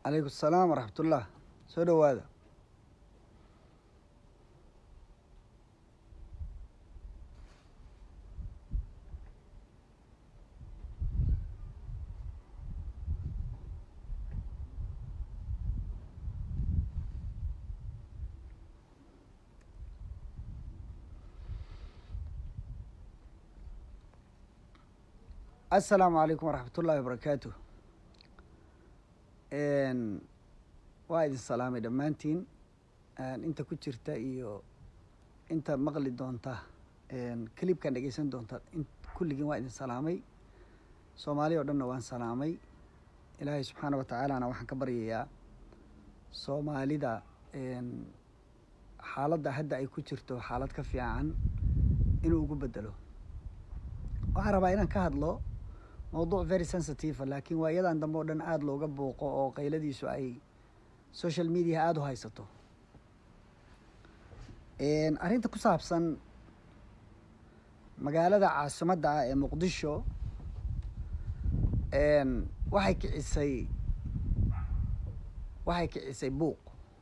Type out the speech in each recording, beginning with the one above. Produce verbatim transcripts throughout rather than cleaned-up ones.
عليكم السلام ورحمة الله. سو دhowaada. السلام عليكم ورحمة الله وبركاته. Een waa idin salaamay dhammaantiin. Een inta ku jirta iyo inta maqli doonta een clipkan dhageysan doonta kulligiin waa idin salaamay. Soomaali oo dhanna waan salaamay. Ilaahay subxaanahu wa ta'aala waxaan ka baryayaa Soomaalida een xaaladda hadda ay ku jirto xaalad ka fiican inuu ugu bedelo. Waxaan rabaa inaan ka hadlo موضوع very sensitive لكن وياdan dambe oo dhan aad looga booqo oo qayladiisu ay social media aad u haysato. Een arrinta ku saabsan magaalada caasimadda ah ee Muqdisho een waxay kicisay waxay kicisay buuq.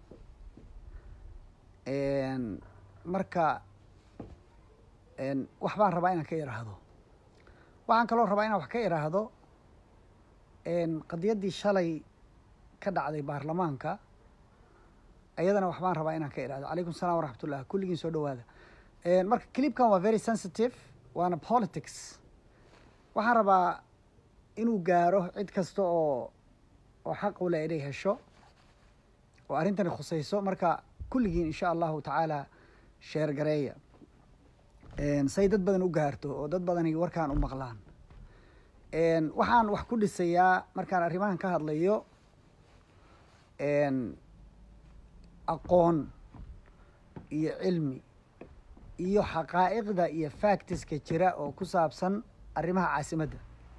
Een marka een wax baan rabaa inaan ka yiraahdo. waxaan kaloo rabaa inaan wax ka iraahdo een qadiyadii shalay ka dhacday baarlamaanka ayadana wax baan rabaa inaan ka iraahdo. Calaykum salaam waraxmatullah. kulligiin soo dhowaada. een marka clipkan waa very sensitive waana politics. waxaan rabaa inuu gaaro cid kasta oo oo xaq u leh inay hesho oo arrintani khusayso. marka kulligiin insha allahu tacaala sheer gareeya een say dad badan u gaarto oo dad badani warkaan u maqlaan. een waxaan wax ku dhisayaa markaan arrimahan ka hadlayo een aqoon iyo cilmi iyo xaqaa'iqda iyo factiska jira oo ku saabsan arrimaha caasimadda.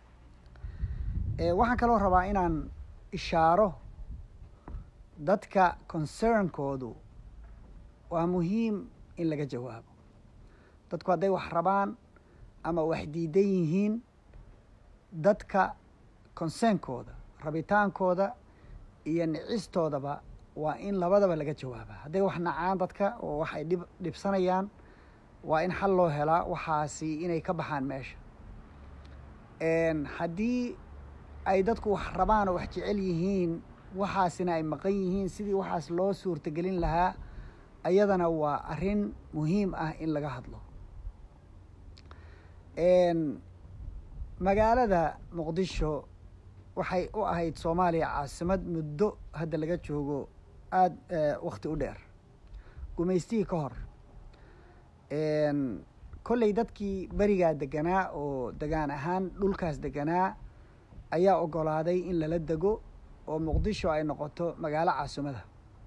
ee waxaan kaloo rabaa inaan ishaaro dadka concernkoodu waa muhiim in laga jawaabo. dadku hadday wax rabaan ama wax diidan yihiin dadka conseenkooda rabitaankooda iyo nicistoodaba waa in labadaba laga jawaaba. hadday wax nacaan dadka oo wax ay dhib dhibsanayaan waa in xal loo helaa waxaasi inay ka baxaan meesha. een haddii ay dadku wax rabaan oo wax jecel yihiin waxaasina ay maqan yihiin sidii waxaas loo suurtagelin lahaa ayadana waa arrin muhiim ah in laga hadlo. een magaalada Muqdisho waxay u ahayd Soomaaliya caasimad muddo hadda laga joogo aad waqti u dheer gumaystii ka hor. een kolley dadkii barigaa deganaa oo degaan ahaan dhulkaas deganaa ayaa ogolaaday in lala dego oo Muqdisho ay noqoto magaalo caasimada.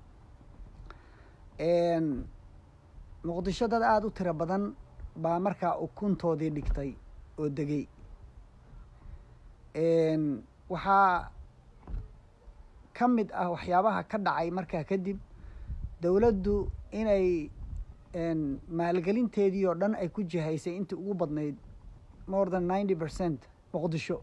een Muqdisho dad aad u tiro badan baa markaa ukuntoodii dhigtay oo degay. een waxaa ka mid ah waxyaabaha ka dhacay markaa kadib dowladdu inay een maalgelinteedii oo dhan ay ku jihaysay intii ugu badnayd more than ninety percent Muqdisho.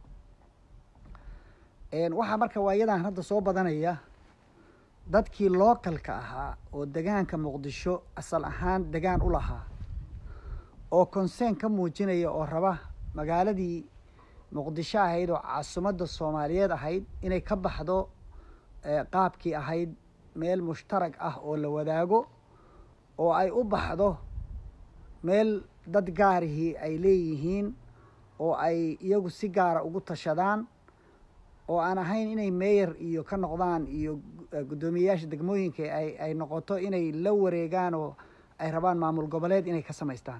een waxaa marka waayadan hadda soo badanaya dadkii localka ahaa oo degaanka Muqdisho asal ahaan degaan u lahaa oo concern ka muujinaya oo raba magaaladii Muqdisho ahayd oo caasimadda Soomaaliyeed ahayd inay ka baxdo qaabkii ahayd meel mushtarag ah oo la wadaago oo ay u baxdo meel dad gaarihii ay leeyihiin oo ay iyagu si gaara ugu tashadaan oo aan ahayn inay mayor iyo ka noqdaan iyo guddoomiyeyaasha degmooyinka ay ay noqoto inay la wareegaan oo ay rabaan maamul goboleed inay ka samaystaan.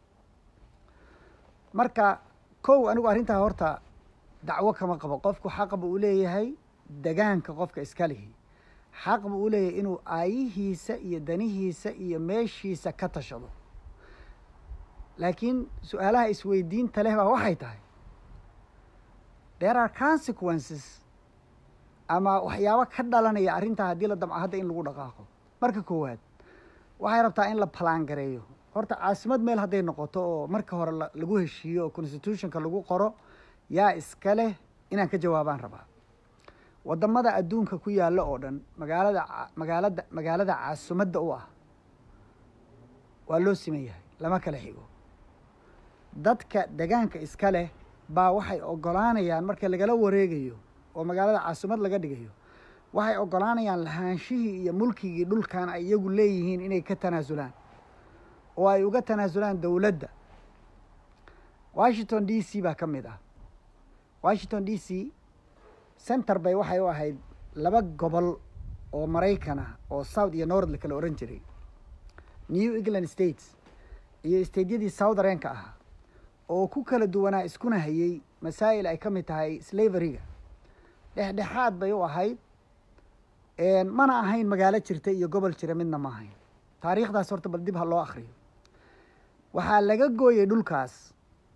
marka kow anigu arrintaa horta dacwo kama qabo. qofku xaq buu u leeyahay degaanka qofka iska lihi xaq buu u leeyahay inuu aayihiisa iyo danihiisa iyo meeshiisa ka tashado. laakiin su-aalaha isweydiinta leh baa waxay tahay there are consequences ama waxyaabo ka dhalanaya arrintaa haddii la damco hadda in lagu dhaqaaqo. marka koowaad waxay rabtaa in la balaan gareeyo. horta caasimad meel hadday noqoto oo marka hore lagu heshiiyo oo constitutionka lagu qoro yaa iska leh inaan ka jawaabaan rabaa. wadamada adduunka ku yaalla oo dhan magaalada magaalada magaalada caasimadda u ah waa loo siman yahay, lama kala xigo. dadka degaanka iska leh baa waxay ogolaanayaan marka lagala wareegayo oo magaalada caasimad laga dhigayo, waxay ogolaanayaan lahaanshihii iyo mulkigii dhulkan ay iyagu leeyihiin inay ka tanaasulaan oo ay uga tanaasulaan dowladda. washington d c baa ka mid ah. washington d c center bay waxay u ahayd laba gobol oo maraykan ah oo south iyo north la kala oran jiray, new england states iyo stateyadii southereenka ahaa, oo ku kala duwanaa iskuna hayay masaa'il ay ka mid tahay slaveryga. dhexdhexaad bay u ahayd, mana ahayn magaalo jirta iyo gobol jira midna ma ahayn. taariikhdaas horta bal dib ha loo akhriyo. waxaa laga gooyey dhulkaas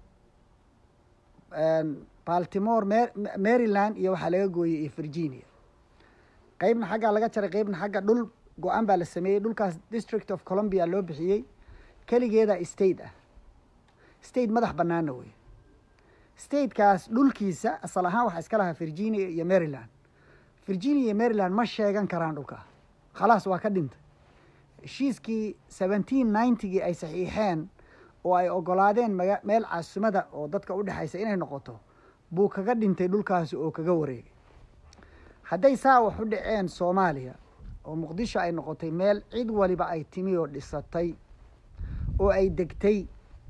baltimore, maryland iyo waxaa laga gooyey iyo virginia. qeybna xaggaa laga jaray, qeybna xagga dhul go-aan baa la sameeyey. dhulkaas district of columbia loo bixiyey, keligeeda state ah, state madax banaana wey. statekaas dhulkiisa asal ahaan waxaa iska lahaa virginia iyo maryland. virginia iyo maryland ma sheegan karaan dhulkaa, khalaas waa ka dhintay. heshiiskii seventeen ninetygii ay saxiixeen oo ay ogolaadeen maga meel caasimada oo dadka u dhexaysa inay noqoto buu kaga dhintay dhulkaasi oo kaga wareegay. hadday saa wax u dhaceen soomaaliya oo muqdisho ay noqotay meel cid waliba ay timi oo dhisatay oo ay degtay,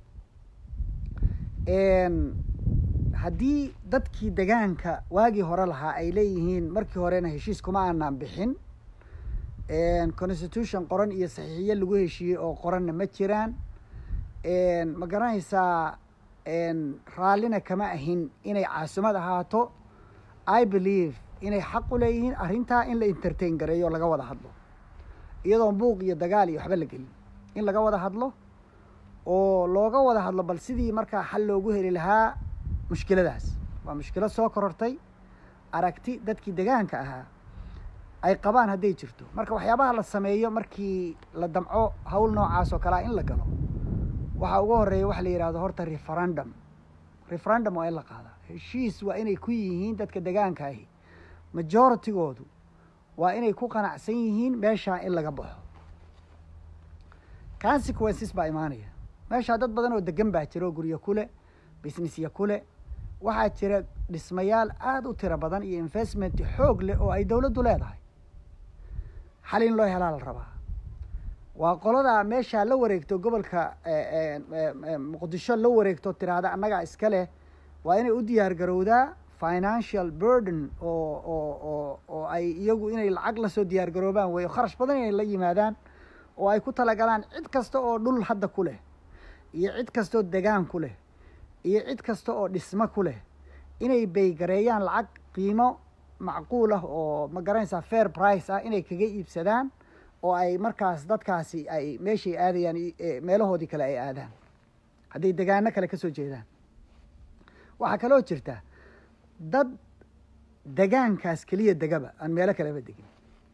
haddii dadkii degaanka waagii hore lahaa ay leeyihiin markii horena heshiis kuma aanaan bixin, constitution qoran iyo saxiixiye lagu heshiiyey oo qoranna ma jiraan, ma garanaysaa raallina kama ahin inay caasimad ahaato. I believe inay xaq u leeyihiin arrintaa in la entertain gareeyo, laga wada hadlo iyadoon buuq iyo dagaal iyo waxba la gelin, in laga wada hadlo oo looga wada hadlo bal sidii markaa xal loogu heli lahaa mushkiladaas. waa mushkilad soo korortay, aragti dadkii degaanka ahaa ay qabaan hadday jirto. marka waxyaabaha la sameeyo markii la damco hawl noocaas oo kalea in la galo, waxaa ugu horeeya waxa la yidhahdo horta referendum. referendum waa in la qaadaa. heshiis waa inay ku yihiin dadka degaanka ahi, majoritygoodu waa inay ku qanacsan yihiin meeshaa in laga baxo. consequences baa imaanaya. meeshaa dad badan oo degan baa jira oo guryo kule, businessya kule, waxaa jira dhismayaal aada u tiro badan iyo investment xoog leh oo ay dowladdu leedahay. xal in loo helaa la rabaa. waa qoladaa meeshaa la wareegto gobolka muqdisho la wareegto tiraahda annagaa iska leh, waa inay u diyaar garowdaa financial burden oo oo oo oo ay iyagu inay lacag lasoo diyaar garoobaan weyo, kharash badan inay la yimaadaan oo ay ku talagalaan cid kasta oo dhul hadda ku leh iyo cid kastaoo degaan ku leh iyo cid kasta oo dhismo ku leh inay baygareeyaan lacag qiimo macquul ah oo ma garanaysaa fair price ah inay kaga iibsadaan oo ay markaas dadkaasi ay meeshay aadayaan meelahoodii kale ay aadaan hadday degaano kale ka soo jeedaan. waxaa kaloo jirta dad degaankaas keliya degaba aan meelo kaleba degin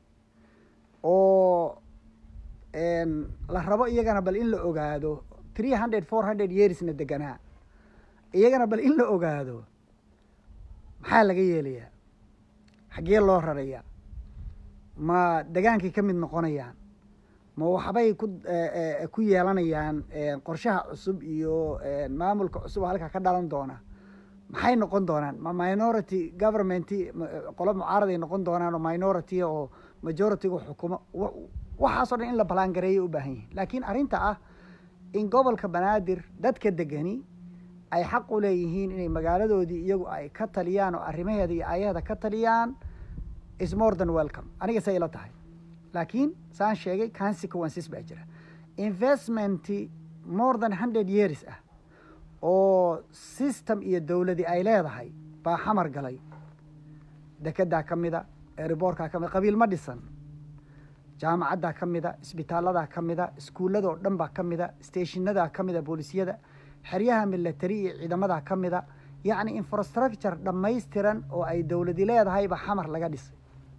oo la rabo iyagana bal in la ogaado three hundred four hundred yearsna deganaa, iyagana bal in la ogaado maxaa laga yeelayaa, xaggee loo rarayaa, ma degaankay ka mid noqonayaan, ma waxbay ku ku yeelanayaan qorshaha cusub iyo maamulka cusub oo halkaa ka dhalan doona, maxay noqon doonaan, ma minority government qolo mucaaraday noqon doonaan oo minority oo majorityga xukumo. waxaasoo dhan in la ballaangareeyo u baahan yihin. laakiin arrinta ah in gobolka banaadir dadka degani ay xaq u leeyihiin inay magaaladoodii iyagu ay ka taliyaan oo arrimaheeda iyo aayaheeda ka taliyaan is more than welcome. aniga say ila tahay. laakiin saan sheegay consequences baa jira. investment more than hundred years ah oo system iyo dowladi ay leedahay baa xamar galay. dekedaa ka mida, airbortka ka mida, qabiil ma dhisan. jaamacaddaa ka mida, isbitaaladaa ka mida, iskuulladoo dhan baa ka mida, stationadaa ka mida, boolisiyada, xeryaha military iyo ciidamadaa ka mida. yacni infrastructure dhammaystiran oo ay dowladi leedahay baa xamar laga dhisay.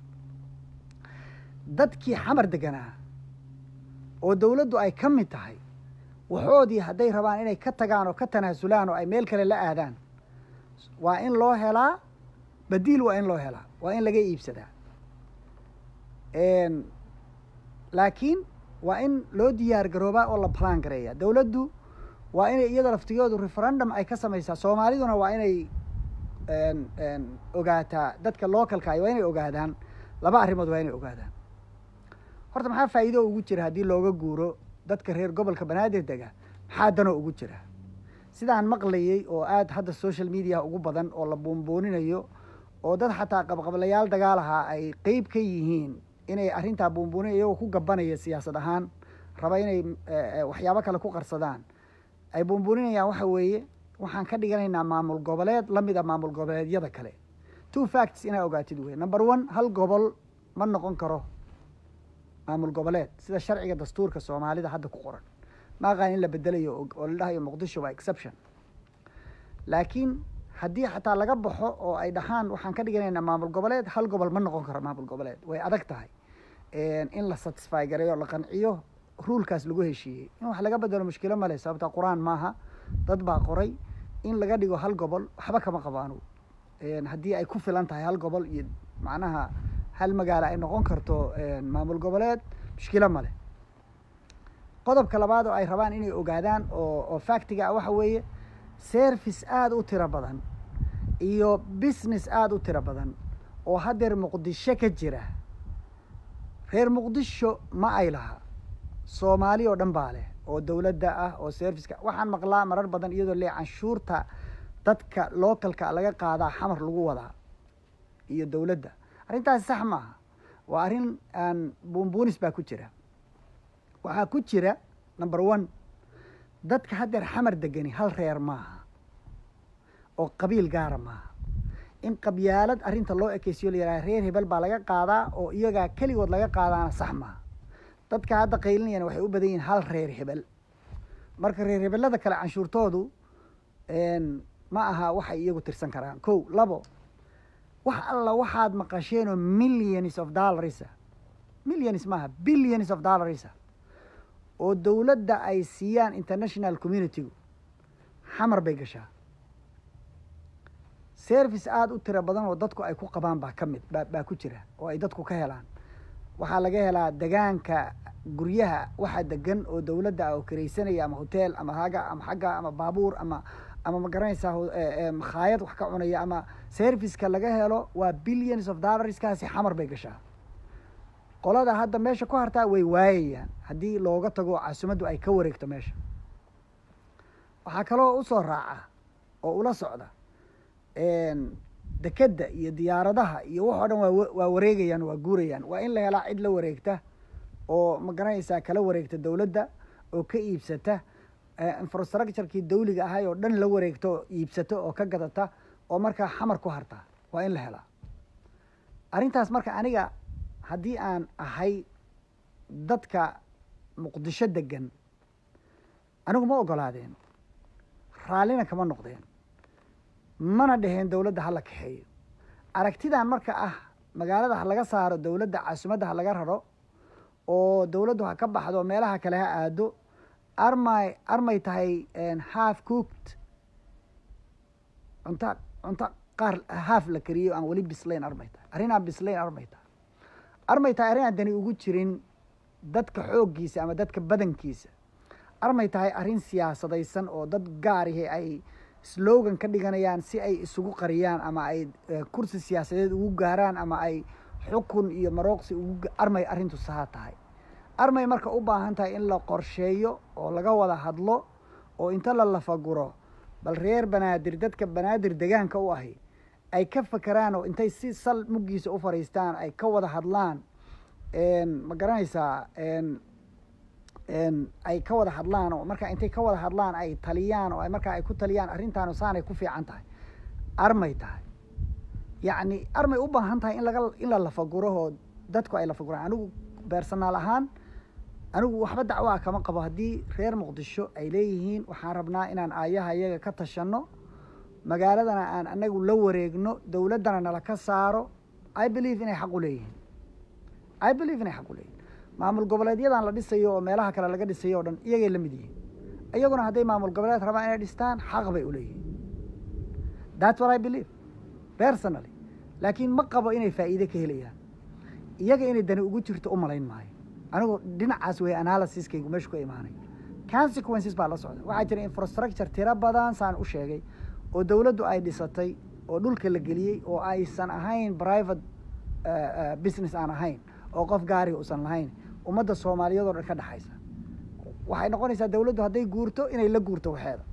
dadkii xamar deganaa oo dowladdu ay ka mid tahay, waxoodii hadday rabaan inay ka tagaan oo ka tanaasulaan oo ay meel kale la aadaan, waa in loo helaa badiil, waa in loo helaa waa in laga iibsadaa laakiin waa in loo diyaar garoobaa oo la plan gareeya dowladdu waa inay iyada laftigoodu referendum ay ka samaysaa soomaaliduna waa inay ogaataa dadka localka waa inay ogaadaan laba arrimood waa inay ogaadaan horta maxaa faa'iido ugu jira haddii looga guuro dadka reer gobolka banaadir dega maxaa danoo ugu jira sidaan maqlayey oo aad hadda social media ugu badan oo la buunbuuninayo oo dad xataa qabqablayaal dagaalaha ay qeyb ka yihiin inay arrintaa buunbuunin iyagoo ku gabanaya siyaasad ahaan raba inay waxyaabo kale ku qarsadaan ay buunbuuninayaan waxa weeye waxaan ka dhiganaynaa maamul goboleed la mid a maamul goboleedyada kale two facts inaa ogaatid wey number one hal gobol ma noqon karo maamul goboleed sida sharciga dastuurka soomaalida hadda ku qoran ma aqaan in la bedelayo oo la dhahayo muqdisho waa exception laakiin haddii xataa laga baxo oo ay dhahaan waxaan ka dhiganaynaa maamul goboleed hal gobol ma noqon karo maamul goboleed way adag tahay in la satisfy gareeyo la qanciyo ruulkaas lagu heshiiyey in wax laga bedelo mushkilo male sababta qur-aan maaha dad baa qoray in laga dhigo hal gobol waxba kama qabaano haddii ay ku filan tahay hal gobol iyo macnaha hal magaalo ay noqon karto maamul goboleed mushkilo male qodobka labaad oo ay rabaan inay ogaadaan oo oo factiga ah waxa weeye service aada u tiro badan iyo business aada u tiro badan oo haddeer muqdisho ka jira reer muqdisho ma ay laha soomaali oo dhan baa leh oo dowladda ah oo serviceka waxaan maqlaa marar badan iyadoo le canshuurta dadka localka laga qaadaa xamar lagu wadaa iyo dowladda arrintaasi sax maaha waa arrin aan buunbuunis baa ku jira waxaa ku jira number one dadka haddeer xamar degani hal reer maaha oo qabiil gaara maaha in qabyaalad arrinta loo ekeysiyo la yidhaha reer hebel baa laga qaadaa oo iyagaa keligood laga qaadaana sax maaha dadka hadda qaylinayana waxay u badan yihiin hal reer hebel marka reer hebelada kale canshuurtoodu ma aha waxay iyagu tirsan karaan kow labo wax alla waxaad maqasheenoo millions of dollarsa millions maaha billions of dollarsa oo dowladda ay siiyaan international communitygu xamar bay gashaa service aada u tiro badan oo dadku ay ku qabaan baa ka mid ba baa ku jira oo ay dadku ka helaan waxaa laga helaa degaanka guryaha waxa degan oo dowladda ah oo karaysanaya ama hotel ama haga ama xagga ama baabuur ama ama ma garanaysaa makhaayad wax ka cunaya ama serviceka laga helo waa billions of dollarskaasi xamar bay gashaa qolada hadda meesha ku hartaa way waayayaan haddii looga tago caasimaddu ay ka wareegto meesha waxaa kaloo usoo raaca oo ula socda dekedda iyo diyaaradaha iyo wax oo dhan waa waa wareegayaan waa guurayaan waa in la helaa cid la wareegta oo ma garanaysaa kala wareegta dowladda oo ka iibsata infrastructurekii dawliga ahay oo dhan la wareegto oo iibsato oo ka gadata oo markaa xamar ku harta waa in la helaa arrintaas marka aniga haddii aan ahay dadka muqdisho degan anigu ma ogolaadeen raallina kama noqdeen mana dheheen dowladda ha la kaxeeyo aragtidan marka ah magaalada ha laga saaro dowladda caasimadda ha laga raro oo dowladdu ha ka baxdo meelaha kale ha aado armay armay tahay half cooked cunta cunta qaar half la kariyo aan weli bislayn armay tahay arrin aan bislayn armay tahay armay tahay arrin aan dani ugu jirin dadka xooggiisa ama dadka badankiisa armay tahay arrin siyaasadaysan oo dad gaarihi ay slogan ka dhiganayaan si ay isugu qariyaan ama ay kursi siyaasadeed ugu gaaraan ama ay xukun iyo marooqsi ugu armay arrintu saha tahay armay marka u baahan tahay in la qorsheeyo oo laga wada hadlo oo inta la lafaguro bal reer banaadir dadka banaadir degaanka u ahi ay ka fakeraan oo intay si sal muggiisa u fadhiistaan ay ka wada hadlaan ma garanaysaa ay ka wada hadlaan oo markaa intay ka wada hadlaan ay taliyaan oo ay markaa ay ku taliyaan arrintaanu saanay ku fiican tahay armay tahay yacni armay u baahan tahay in laga in la lafaguro oo dadku ay lafaguraan anigu beersanaal ahaan anigu waxba dacwo ah kama qabo haddii reer muqdisho ay leeyihiin waxaan rabnaa inaan aayaha iyaga ka tashanno magaaladana aan anagu la wareegno dowladdana nala ka saaro i believe inay xaq u leeyihiin i believe inay xaq u leeyihin maamul goboleedyadan la dhisayo oo meelaha kale laga dhisayo o dhan iyagay la mid yihiin iyaguna hadday maamul goboleed rabaan inay dhistaan xaq bay u leeyihiin that's what I believe personally laakiin ma qabo inay faa'iido ka helayaan iyaga inay dani ugu jirto u malayn maayo anigu dhinacaas way analysiskaygu meesha ku imaanay consequences baa la socda waxaa jira infrastructure tira badan saan u sheegay oo dawladdu ay dhisatay oo dhulka la geliyey oo aysan ahayn private business aan ahayn oo qof gaariga usan lahayn ummadda soomaaliyeed oo dhan ka dhexaysa waxay noqonaysaa dawladdu hadday guurto inay la guurto waxeeda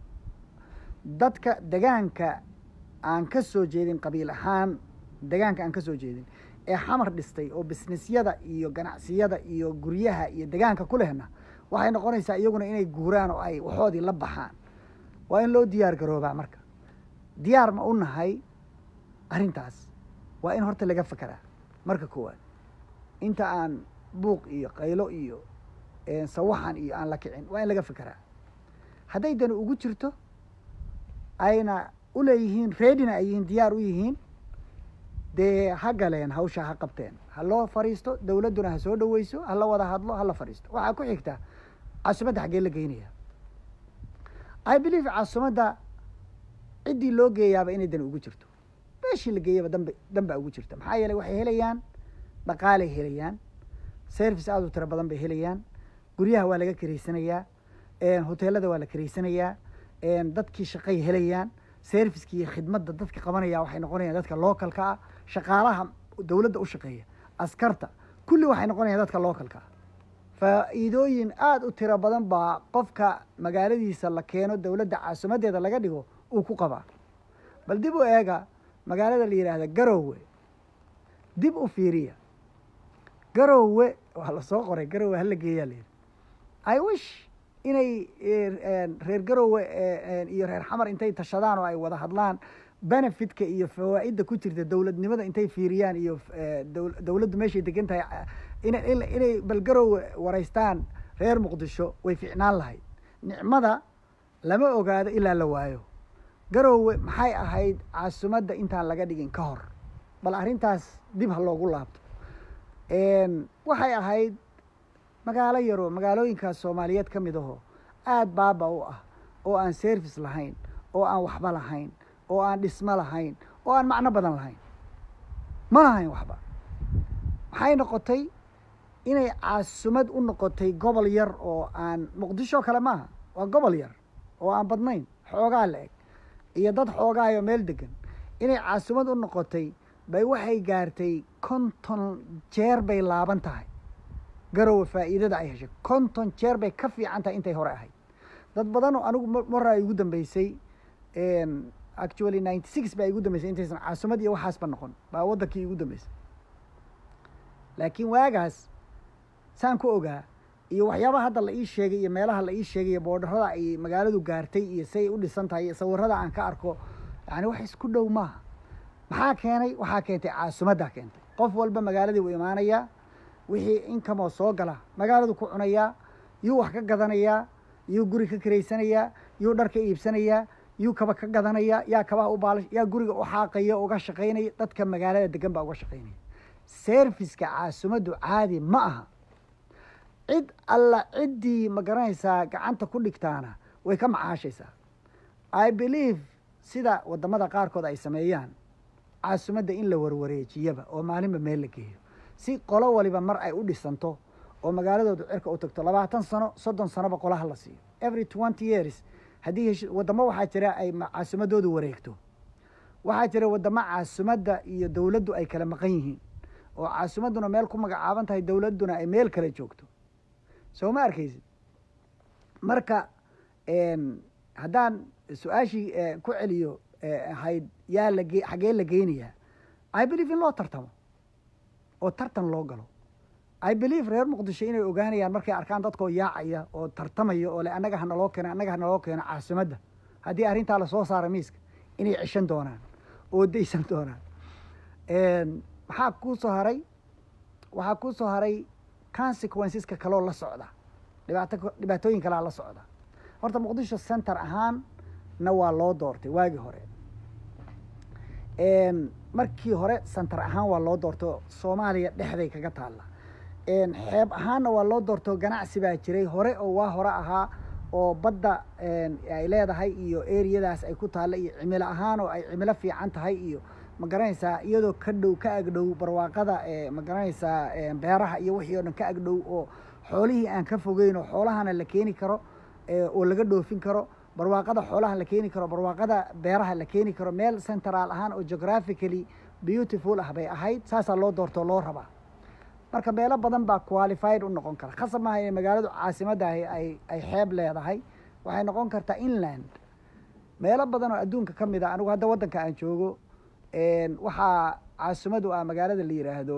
dadka degaanka aan ka soo jeedin qabiil ahaan degaanka aan ka soo jeedin ee xamar dhistay oo businessyada iyo ganacsiyada iyo guryaha iyo degaanka ku lehna waxay noqonaysaa iyaguna inay guuraan oo ay waxoodii la baxaan waa in loo diyaar garoobaa marka diyaar ma u nahay arrintaas waa in horta laga fekeraa marka koowaad inta aan buuq iyo qaylo iyo sawaxan iyo aan la kicin waa in laga fekeraa hadday dani ugu jirto ayna u leeyihiin reedina ay yihiin diyaar u yihiin dee ha galeen hawsha ha qabteen ha loo fadhiisto dawladduna ha soo dhaweyso ha la wada hadlo ha la fadhiisto waxaa ku xigta caasimadda xaggee la geynaya I believe caasimadda ciddii loo geeyaaba inay dani ugu jirto meeshii la geeyaba danba danbaa ugu jirta maxaa yeelay waxay helayaan dhaqaalay helayaan service aada u tiro badan bay helayaan guryaha waa laga karaysanayaa hoteelada waa la karaysanayaa dadkii shaqay helayaan serviceki iyo khidmadda dadka qabanaya waxay noqonayaan dadka localka ah shaqaalaha dawladda u shaqeeya askarta kulli waxay noqonayaan dadka localka ah faa'iidooyin aada u tiro badan baa qofka magaaladiisa la keeno dawladda caasimadeeda laga dhigo uu ku qabaa bal dib u eega magaalada la yidhaahda garowe dib u fiiriya garowe waa la soo qoray garowe hala geeyaa la yidhi I wish inay reer garowe iyo reer xamar intay tashadaan oo ay wada hadlaan benefitka iyo fawaa'idda ku jirta dawladnimada intay fiiriyaan iyo dawladdu meeshay degan tahay inay bal garowe waraystaan reer muqdisho way ficnaan lahayd nicmada lama ogaado ilaa la waayo garowe maxay ahayd caasimadda intaan laga dhigin ka hor bal arrintaas dib ha loogu laabto waxay ahayd magaalo yaroo magaalooyinkaas soomaaliyeed ka mid aho aada baaba u ah oo aan service lahayn oo aan waxba lahayn oo aan dhismo lahayn oo aan macno badan lahayn ma lahayn waxba maxay noqotay inay caasimad u noqotay gobol yar oo aan muqdisho kale maaha waa gobol yar oo aan badnayn xoogaa la eg iyo dad xoogaayo meel degan inay caasimad u noqotay bay waxay gaartay konton jeer bay laaban tahay garowe faa'iidada ay heshay konton jeer bay ka fiican tahay intay hore ahayd dad badan oo anigu maraa igu dambeysay actually ninety six baa igu dambeysay intaysan caasimad iyo waxaasba noqon baa waddankii igu dambeysay laakiin waagaas saan ku ogaa iyo waxyaabaha hadda la ii sheegay iyo meelaha la ii sheegay iyo boodharada ay magaaladu gaartay iyo say u dhisan tahay iyo sawirada aan ka arko yani wax isku dhow maaha maxaa keenay waxaa keentay caasimaddaa keentay qof walba magaaladii wuu imaanayaa wixii inkamoo soo gala magaaladu ku cunayaa yuu wax ka gadanayaa yuu guri ka karaysanayaa yuu dhar ka iibsanayaa yuu kaba ka gadanayaa yaa kabaha u baalash yaa guriga u xaaqaya uga shaqaynaya dadka magaalada degan baa uga shaqaynaya serviceka caasimaddu caadi ma aha cid alla ciddii ma garanaysaa gacanta ku dhigtaana way ka macaashaysaa I believe sida waddamada qaarkood ay sameeyaan caasimadda in la warwareejiyaba oo maalinba meel la geeyo si qolo waliba mar ay u dhisanto oo magaaladooda cirka u tagto labaatan sano soddon sanoba qolaha la siiyo every twenty years haddii heshi waddamo waxaa jira ay caasimadoodu wareegto waxaa jira waddamo caasimadda iyo dawladdu ay kala maqan yihiin oo caasimadduna meel ku magacaaban tahay dawladduna ay meel kale joogto soo ma arkaysid marka haddaan su-aashii ku celiyo ahayd yaa lage xaggee la geynayaa I believe in loo tartamo oo tartan loo galo I believe reer muqdisho inay ogaanayaan markay arkaan dadkoo yaacaya oo tartamaya oo le annaga ha naloo keeno annaga ha naloo keeno caasimadda haddii arrintaa lasoo saara miiska inay ceshan doonaan oo daysan doonaan maxaa kuu soo haray waxaa kuu soo haray consequenceska kaloo la socda dhibaato dhibaatooyin kalaa la socda horta muqdisho center ahaan na waa loo doortay waagii hore markii hore center ahaan waa loo doorto soomaaliya dhexday kaga taalla xeeb ahaanna waa loo doorto ganacsi baa jiray hore oo waa hore ahaa oo badda ay leedahay iyo eriyadaas ay ku taalla iyo cimilo ahaan oo ay cimilo fiican tahay iyo ma garanaysaa iyadoo ka dhow ka agdhow barwaaqada ma garanaysaa beeraha iyo wixii oo dhan ka agdhow oo xoolihii aan ka fogeyn oo xoolahana la keeni karo oo laga dhoofin karo barwaaqada xoolaha la keeni karo barwaaqada beeraha la keeni karo meel central ahaan oo geographically beautiful ah bay ahayd saasaa loo doorto loo rabaa marka meelo badan baa qualified u noqon kara khasab maaha inay magaaladu caasimadda ay ay xeeb leedahay waxay noqon kartaa inland meelo badan oo adduunka ka mid a anigu hadda waddanka aan joogo waxaa caasimadu ah magaalada la yidhaahdo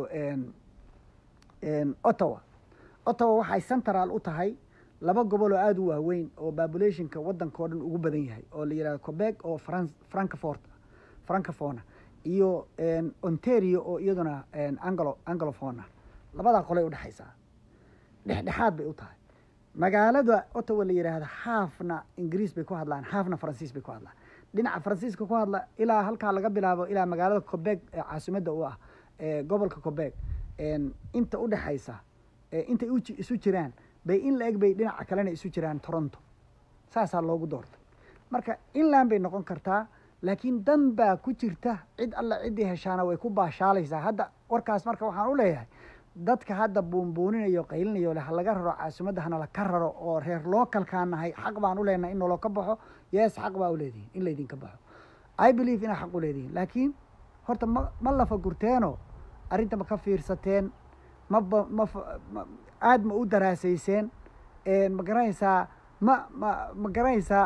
ottawa ottawa waxay central u tahay laba gobol oo aada u waaweyn oo populationka waddanka oo dhan ugu badan yahay oo la yidhahdo quebec oo fran francofort francofona iyo ontario oo iyaduna anglo anglofona labadaa qolay udhexaysaa dhexdhexaad bay u tahay magaalada ottawa la yidhaahdo haafna ingiriis bay ku hadlaan haafna faransiis bay ku hadlaan dhinaca faransiiska ku hadla ilaa halkaa laga bilaabo ilaa magaalada quebec ee caasimadda u ah gobolka quebec inta udhexaysa intay isu jiraan bay in la eg bay dhinaca kalena isu jiraan toronto saasaa loogu doortay marka inland bay noqon kartaa laakiin dan baa ku jirta cid alla ciddii heshaana way ku baashaalaysaa hadda warkaas marka waxaan u leeyahay dadka hadda buunbuuninayo qaylinayo leh ha laga raro caasimadda hana la ka raro oo reer localkaan nahay xaq baan u leenahay in naloo ka baxo yes xaq baa u leedihin in laydinka baxo I believe inaa xaq u leedihin laakiin horta ma ma lafa gurteeno arrinta ma ka fiirsateen maba ma aada ma u daraasayseen ma garanaysaa ma ma ma garanaysaa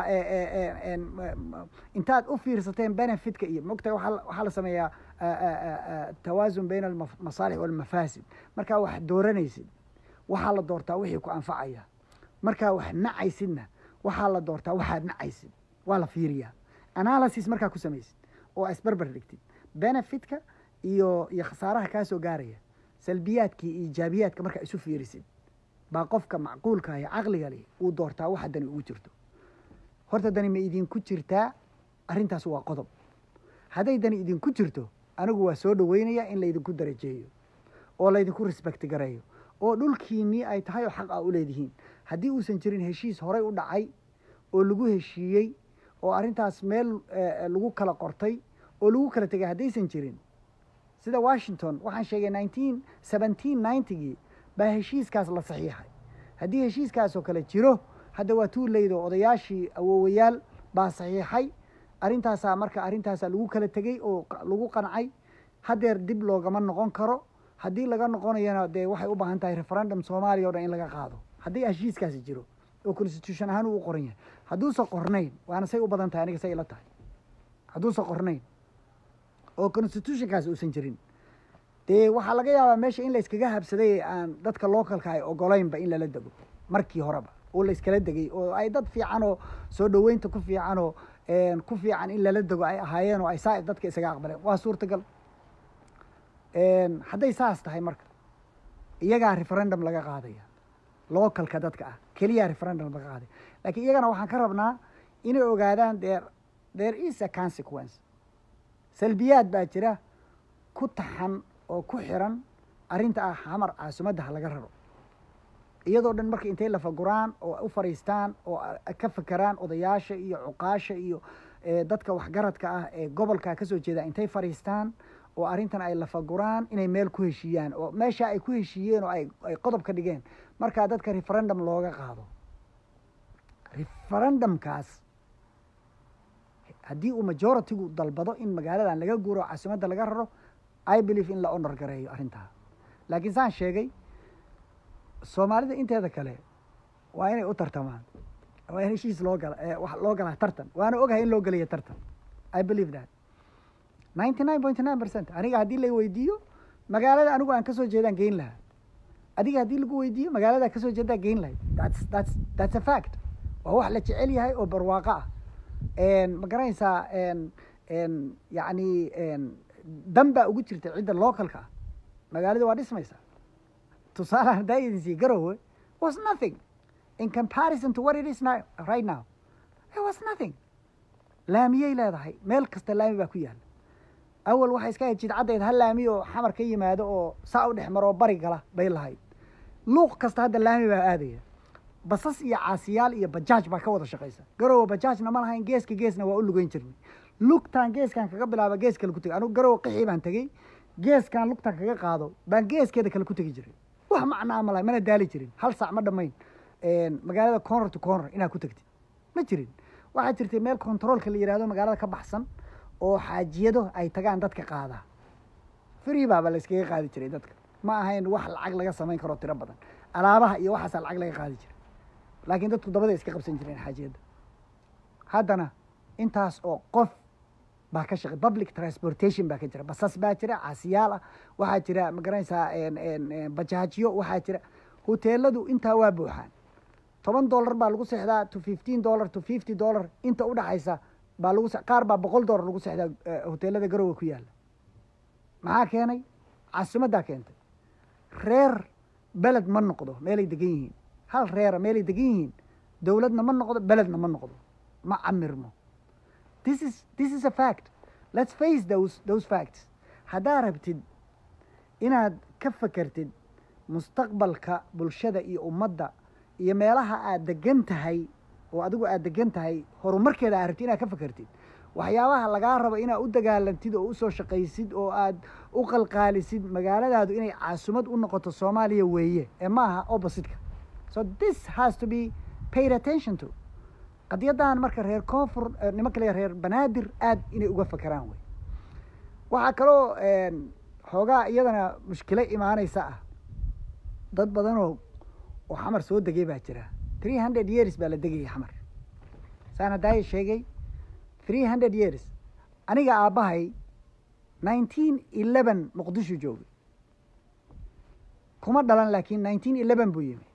intaad u fiirsateen benefitka iyo mogtahay waaa waxaa la sameeyaa tawaasun bayna almasaalix walmafaasid markaa wax dooranaysid waxaa la doortaa wixii ku anfacaya markaa wax nacaysidna waxaa la doortaa waxaad nacaysid waa la fiiriyaa analysis markaa ku samaysid oo isbarbar dhigtid benefitka iyo iyo khasaaraha kaa soo gaaraya salbiyaadkii iyo ijaabiyaadka markaa isu fiirisid baa qofka macquulka iyo caqliga leh uu doortaa waxa dani ugu jirto horta dani ma idinku jirtaa arrintaas waa qodob hadday dani idinku jirto anigu waa soo dhaweynaya in laydinku darajeeyo oo laydinku respect gareeyo oo dhulkiinnii ay tahay oo xaq a u leedihiin haddii uusan jirin heshiis horay u dhacay oo lagu heshiiyey oo arrintaas meel lagu kala qortay oo lagu kala tegay haddaysan jirin sida washington waxaan sheegay nineteen seventeen ninetygii baa heshiiskaas la saxiixay haddii heshiiskaas oo kale jiro hadda waa tuuleydo odayaashii awoowayaal baa saxiixay arrintaasaa marka arrintaasaa lagu kala tegey oo lagu qancay haddeer dib loogama noqon karo haddii laga noqonayana dee waxay u baahan tahay referendum soomaaliya o dhan in laga qaado haddii heshiiskaasi jiro oo constitution ahaan uu u qoran yahay hadduusan qornayn waana say u badan tahay aniga say ila tahay hadduusan qornayn oo constitutionkaasi uusan jirin dee waxaa laga yaabaa meesha in la iskaga habsaday aan dadka localka ay ogolaynba in lala dego markii horeba oo la iskala degay oo ay dad fiican oo soo dhaweynta ku fiican oo ku fiican in lala dego ay ahaayeen oo ay saa dadka isaga aqbaleen waa suurtagal hadday saas tahay marka iyagaa referendum laga qaadaya localka dadka ah keliya referendum laga qaadaya laakiin iyagana waxaan ka rabnaa inay ogaadaan there there is a consequence salbiyaad baa jira ku taxan oo ku xiran arrinta ah xamar caasimadda ha laga raro iyadoo dhan marka intay lafaguraan oo u fadhiistaan oo ka fekeraan odayaasha iyo cuqaasha iyo dadka waxgaradka ah ee gobolka ka soo jeeda intay fadhiistaan oo arrintan ay lafaguraan inay meel ku heshiiyaan oo meesha ay ku heshiiyeen oo ay ay qodob ka dhigeen markaa dadka referendum looga qaado referendumkaas haddii uu majority-gu dalbado in magaaladan laga guuro oo caasimadda laga raro I believe in la honor gareeyo arrintaa laakiin saan sheegay soomaalida inteeda kale waa inay u tartamaan waa in heshiis loo gala wax loo galaa tartan waana ogahay in loo gelayo tartan I believe that ninety nine point nine percent aniga haddii la weydiiyo magaalada anigu aan kasoo jeedaan geyn lahaa adiga haddii lagu weydiiyo magaalada kasoo jeedaa geyn lahayd that's that's that's a fact waa wax la jecel yahay oo barwaaqo ah ma garanaysaa yacni dan baa ugu jirta cidda localka ah magaalada waa dhismaysaa tusaale haddaa idin sii garowe was nothing in comparison to what it is now right now it was nothing laamiyay leedahay meel kasta laami baa ku yaala awal waxay iska hejid caddeed hal laami oo xamar ka yimaado oo saa u dhex maro oo bari gala bay lahayd luuq kasta hadda laami baa aadaya basas iyo caasiyaal iyo bajaaj baa ka wada shaqaysa garowe bajaajna ma lahayn geeska geesna waa u lugeyn jirnay lugtaan geeskan kaga bilaaba gees kale ku tegay anigu garow qixii baan tegey geeskan lugtaan kaga qaado baan geeskeeda kale ku tegi jiray wax macnaa ma lahay mana daali jirin hal saac ma dhammayn magaalada corner to corner inaad ku tegtid ma jirin waxaa jirtay meel controolka la yihahdo magaalada ka baxsan oo xaajiyado ay tagaan dadka qaadaa free baaba la iskaga qaadi jiray dadka ma ahayn wax lacag laga samayn karo tiro badan alaabaha iyo waxaasaa lacag laga qaadi jiray laakiin dadku dabada iska qabsan jireen xaajiyadda haddana intaas oo qof baa ka shaqey public transportation baa ka jira basas baa jira caasiyaal ah waxaa jira ma garanaysaa bajaajiyo waxaa jira hoteeladu intaa waa buuxaan toban dollar baa lagu seexdaa to fifteen dollar to fifty dollar inta udhaxaysa baa lagu qaar baa boqol dollar lagu seexdaa hoteelada garowe ku yaalla maxaa keenay caasimaddaa keentay reer beled ma noqdo meelay degan yihiin hal reera meelay degan yihiin dowladna ma noqdo beledna ma noqdo ma camirmo this is this is a fact let's face those those facts haddaa rabtid inaad ka fakertid mustaqbalka bulshada iyo ummadda iyo meelaha aad degan tahay oo adigu aad degan tahay horumarkeeda aad rabtid inaad ka fakertid waxyaabaha lagaa rabo inaad u dagaalantid oo usoo shaqaysid oo aad u qalqaalisid magaaladaadu inay caasumad u noqoto soomaaliya weeye ee ma aha opposite-ka so this has to be paid attention to qadiyaddan marka reer koonfur nimanka le reer banaadir aad inay uga fakeraan wey waxaa kaloo xoogaa iyadana mushkilo imaanaysa ah dad badanoo oo xamar soo degay baa jira three hundred years baa la degayay xamar saan haddaaya sheegay three hundred years aniga aabbahay nineteen eleven muqdisho joogay kuma dhalan laakiin nineteen eleven buu yimi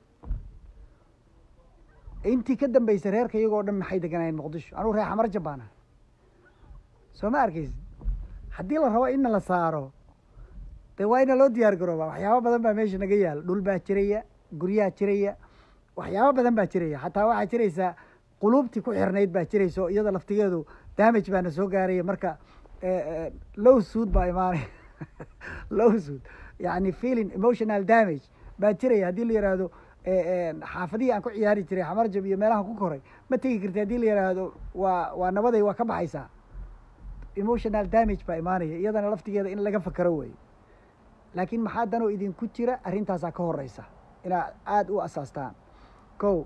intii ka dambaysay reerka iyagoo dhan maxay deganaayeen muqdisho anugu reer xamar jabaana soo ma arkaysid haddii la rabo inna la saaro dee waa ina loo diyaar garooba waxyaaba badan baa meesha naga yaala dhul baa jiraya guryaha jiraya waxyaaba badan baa jiraya xataa waxaa jiraysaa quluubtii ku xirnayd baa jiraysa oo iyada laftigeedu damage baana soo gaaraya marka low suud baa imaanay low suud yani feeling emotional damage baa jiraya haddii la yidhaahdo xaafadihii aan ku ciyaari jiray xamarjab iyo meelahan ku koray ma tegi karti haddii la yidhaahdo waa waa nabaday waa ka baxaysaa emotional damage baa imaanaya iyadana laftigeeda in laga fakero wey laakiin maxaa danoo idinku jira arrintaasaa ka horeysa inaad aada u asaastaan ko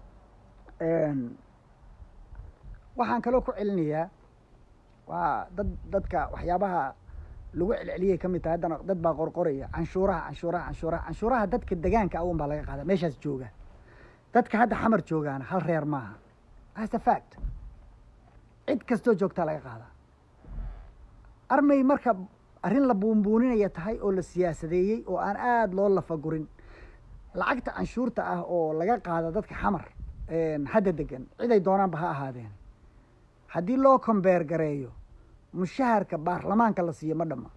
waxaan kaloo ku celinayaa waa dad dadka waxyaabaha lagu celceliyay ka mid tahay haddana dad baa qorqoraya canshuuraha canshuuraha canshuuraha canshuuraha dadka degaanka awn baa laga qaada meeshaas jooga dadka hadda xamar joogaana hal reer maaha that's a fact cid kastoo joogtaa laga qaadaa armay marka arrin la buunbuuninaya tahay oo la siyaasadeeyey oo aan aada loo lafagurin lacagta canshuurta ah oo laga qaado dadka xamar hadda degan ciday doonaanba ha ahaadeen haddii loo kombeer gareeyo mushaharka baarlamaanka la siiyo ma dhama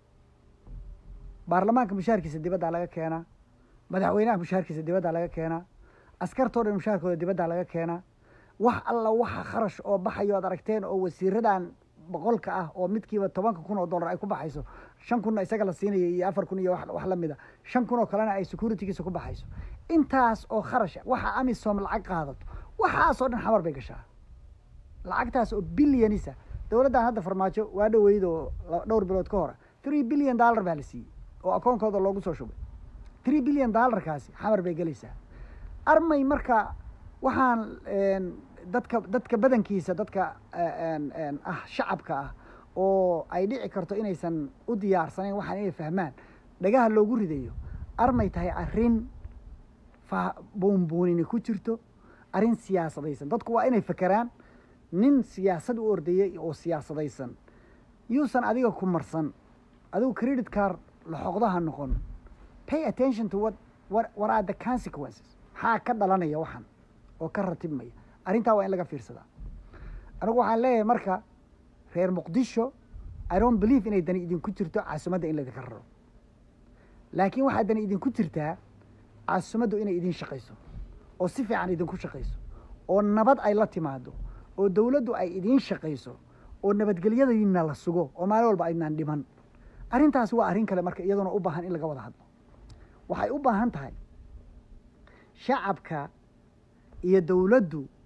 baarlamaanka mushaharkiisa dibaddaa laga keenaa madaxweynaha mushaharkiisa dibaddaa laga keenaa askartoo dhan mushaharkooda dibaddaa laga keenaa wax alla waxa kharash oo baxayo ad aragteen oo wasiiradan boqolka ah oo midkiiba tobanka kun oo dollar ay ku baxayso shan kunna isaga la siinayo iyo afar kun iyo wax lamida shan kun oo kalena ay securitygiisa ku baxayso intaas oo kharash waxa amisom lacag qaadato waxaasoo dhan xamar bay gashaa lacagtaas oo bilyanisa dowladdan hadda farmaajo waa dhaweyd oo dhowr bilood ka hora three billion dollar baa la siiyey oo akoonkooda loogu soo shubay three billion dollarkaasi xamar bay gelaysaa armay marka waxaan dadka dadka badankiisa dadka ah shacabka ah oo ay dhici karto inaysan u diyaarsanayn waxaan inay fahmaan dhagaha loogu ridayo armay tahay arrin fa buunbuunini ku jirto arrin siyaasadaysan dadku waa inay fakeraan nin siyaasad u ordayay oo siyaasadaysan yuusan adiga ku marsan adigu credit card laxoqdaha noqon pay attention to what what what are the consequences maxaa ka dhalanaya waxan oo ka ratibmaya arrintaa waa in laga fiirsadaa anigu waxaan leeyahay marka reer muqdisho I don't believe inay dani idinku jirto caasimadda in laydinka raro laakiin waxaa dani idinku jirtaa caasimaddu inay idin shaqayso oo si fiican idinku shaqayso oo nabad ay la timaado oo dawladdu ay idiin shaqayso oo nabadgelyadiina la sugo oo maalin walba aynaan dhiman arrintaas waa arrin kale marka iyaduna u baahan in laga wada hadlo waxay u baahan tahay shacabka iyo dawladdu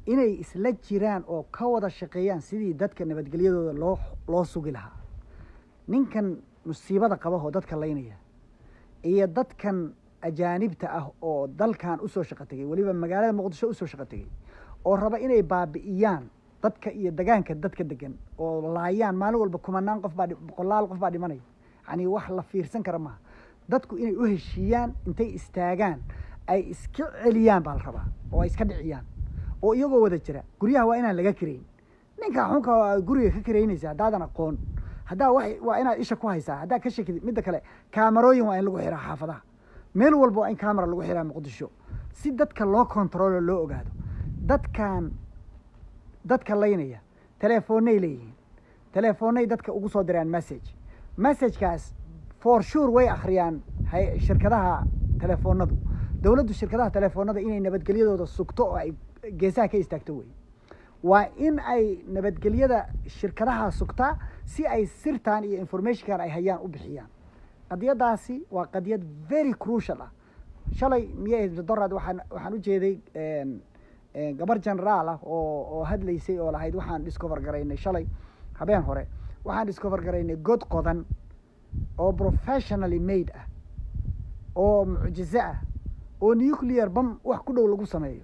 inay isla jiraan oo ka wada shaqeeyaan sidii dadka nabadgelyadooda loo loo sugi lahaa. ninkan musiibada qaba oo dadka laynaya iyo dadkan ajaanibta ah oo dalkan usoo shaqo tegay weliba magaalada muqdisho usoo shaqo tegay oo raba inay baabi'iyaan dadka iyo degaanka dadka degan oo laayaan maalin walba kumanaan qof baa boqolaal qof baa dhimanaya. yani wax la fiirsan kara maaha. dadku inay u heshiiyaan intay istaagaan ay iska celiyaan baa la rabaa oo ay iska dhiciyaan oo iyagoo wada jira. guryaha waa inaan laga kirayn. ninka xunka guriga ka kiraynaysa haddaadan aqoon haddaa waa inaad isha ku haysaa. haddaa ka shakidid midda kale kaamarooyin waa in lagu xiraa xaafadaha. meel walba waa in camera lagu xiraa muqdisho si dadka loo controlo loo ogaado. dadkan dadka laynaya telefoonay leeyihiin. telefoonay dadka ugu soo diraan message. messagekaas for sure way akhriyaan shirkadaha telefoonadu. dowladdu shirkadaha telefoonada inay nabadgelyadooda sugto oo ay geesaha ka istaagto wey. waa in ay nabadgelyada shirkadaha sugtaa si ay sirtan iyo informationkan ay hayaan u bixiyaan. qadiyadaasi waa qadiyad very crucial ah. shalay miyay dorad waxaan waxaan u jeeday gabar generaal ah oo oo hadlaysay oo lahayd waxaan discover garaynay shalay habeen hore waxaan discover garaynay god qodan oo professionally made ah oo mucjizo ah oo nuclear bam wax ku dhow lagu sameeyo.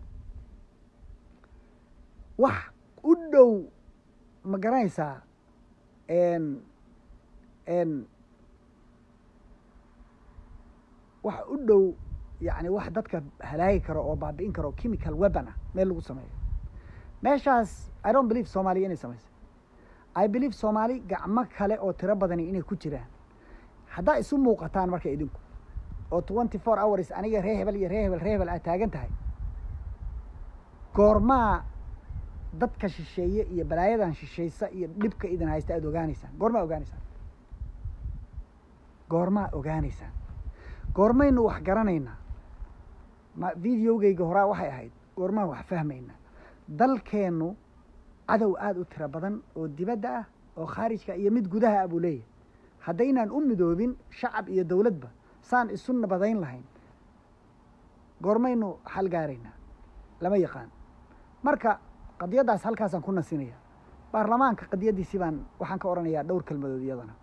wax u dhow ma garanaysaa n n wax u dhow yani wax dadka halaagi karo oo baabi'in karo chemical weapon ah meel lagu sameeyo. meeshaas I don't believe Soomaaliya inay samaysa. I believe Soomaali gacmo kale oo tiro badani inay ku jiraan. haddaa isu muuqataan marka idinku oo twenty four hours aniga ree hebel iyo ree hebel ree hebel aad taagan tahay goormaa dadka shisheeye iyo balaayadan shisheysa iyo dhibka idin haysta aad ogaanaysaan. goormaa ogaanaysaan goormaa ogaanaysaan goormaynu wax garanaynaa. ma videogeyga horaa waxay ahayd goormaa wax fahmaynaa. dalkeennu cadow aada u tiro badan oo dibadda ah oo khaarijka iyo mid gudaha ah buu leeyahay. haddaynaan u midoobin shacab iyo dowladba saan isu nabadayn lahayn goormaynu xal gaaraynaa lama yaqaan. marka qadiyaddaas halkaasaan ku nasinaya. baarlamaanka qadiyaddiisi baan waxaan ka oranayaa dhowr kelmadood iyadana.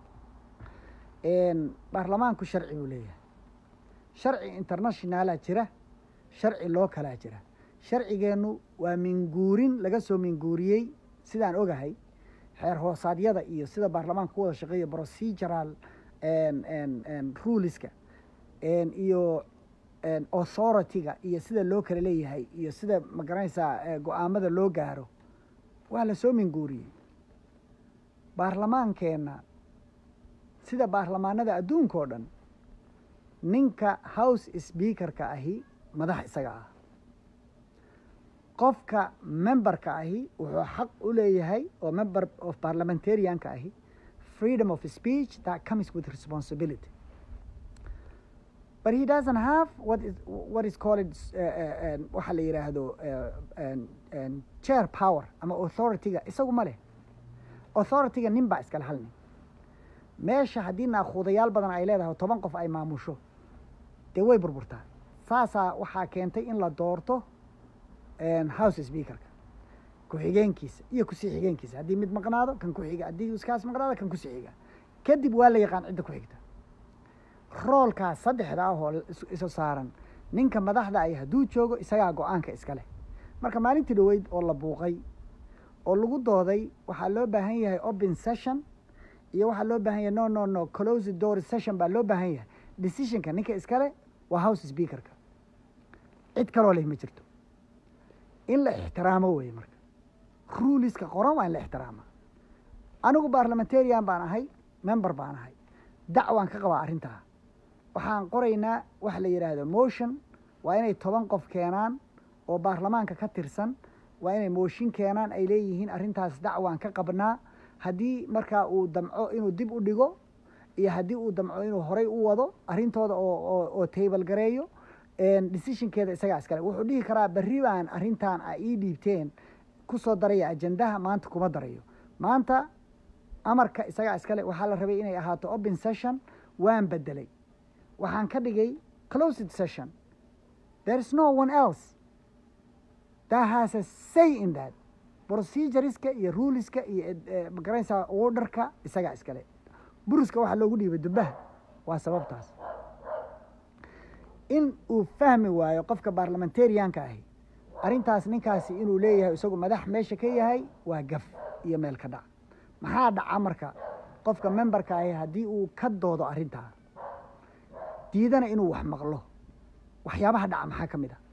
baarlamaanku sharci buu leeyahay. sharci internationala jira, sharci loo kalaa jira. sharcigeennu waa minguurin laga soo minguuriyey sidaan ogahay xeer hoosaadyada iyo sida baarlamaanka ku wada shaqeeya procedural ruleska iyo authority-ga iyo sida loo kala leeyahay iyo sida ma garanaysaa go-aamada loo gaaro waa la soo minguuriyey. baarlamaankeenna sida baarlamaanada adduunka oo dhan ninka house speakerka ahi madax isaga ah. qofka memberka ahi wuxuu xaq u leeyahay oo member of parliamentarianka ahi freedom of speech that comes with responsibility. but he doesn't have what is what is called waxa la yiraahdo chair power ama authority-ga isagu ma leh. authority-ga nin baa iskala halnin. meesha haddii naaquudayaal badan ay leedahay toban qof ay maamusho dee way burburtaa. saasaa waxaa keentay in la doorto house speakerka ku-xigeenkiisa iyo kusii xigeenkiisa. haddii mid maqnaado kan ku-xiga, haddii iskaas maqnaado kan kusii xiga. kadib waa la yaqaan cidda ku xigta. roolkaas saddexda ah oo isu saaran ninka madaxda ay hadduu joogo isagaa go-aanka iska leh. marka maalintii dhaweyd oo la buuqay oo lagu dooday waxaa loo baahan yahay open session iyo waxaa loo baahan yahay no no no closed door session baa loo baahan yahay. decisionka ninka iskale waa house speakerka. cid kaloo leh ma jirto. in la ixtiraamo weye. marka ruleska qoran waa in la ixtiraama. anigu parliamentarian baan ahay, member baan ahay, dacwaan ka qabaa arrintaa. waxaan qoraynaa waxa la yidhaahdo motion. waa inay toban qof keenaan oo baarlamaanka ka tirsan. waa inay mooshin keenaan ay leeyihiin arrintaas dacwaan ka qabnaa. haddii markaa uu damco inuu dib u dhigo iyo haddii uu damco inuu horay u wado arrintooda oo oo table gareeyo decisionkeeda isagaa iskale. wuxuu dhihi karaa berri baan arrintan a ii dhiibteen kusoo daraya ajendaha, maanta kuma darayo. maanta amarka isagaa iskale. waxaa la rabay inay ahaato open session, waan bedelay. waxaan ka dhigay closed session. there is no one else. that has a say in that procedureska iyo ruleska iyo magaranaysaa orderka isagaa iskale. buruska waxaa loogu dhiibay dubbaha waa sababtaas. in uu fahmi waayo qofka parliamentarianka ahi arrintaas ninkaasi inuu leeyahay isagu madax meesha ka yahay waa gaf iyo meel ka dhac. maxaa dhaca marka qofka memberka ahi haddii uu ka doodo arrintaa diidana inuu wax maqlo waxyaabaha dhaca maxaa ka mid a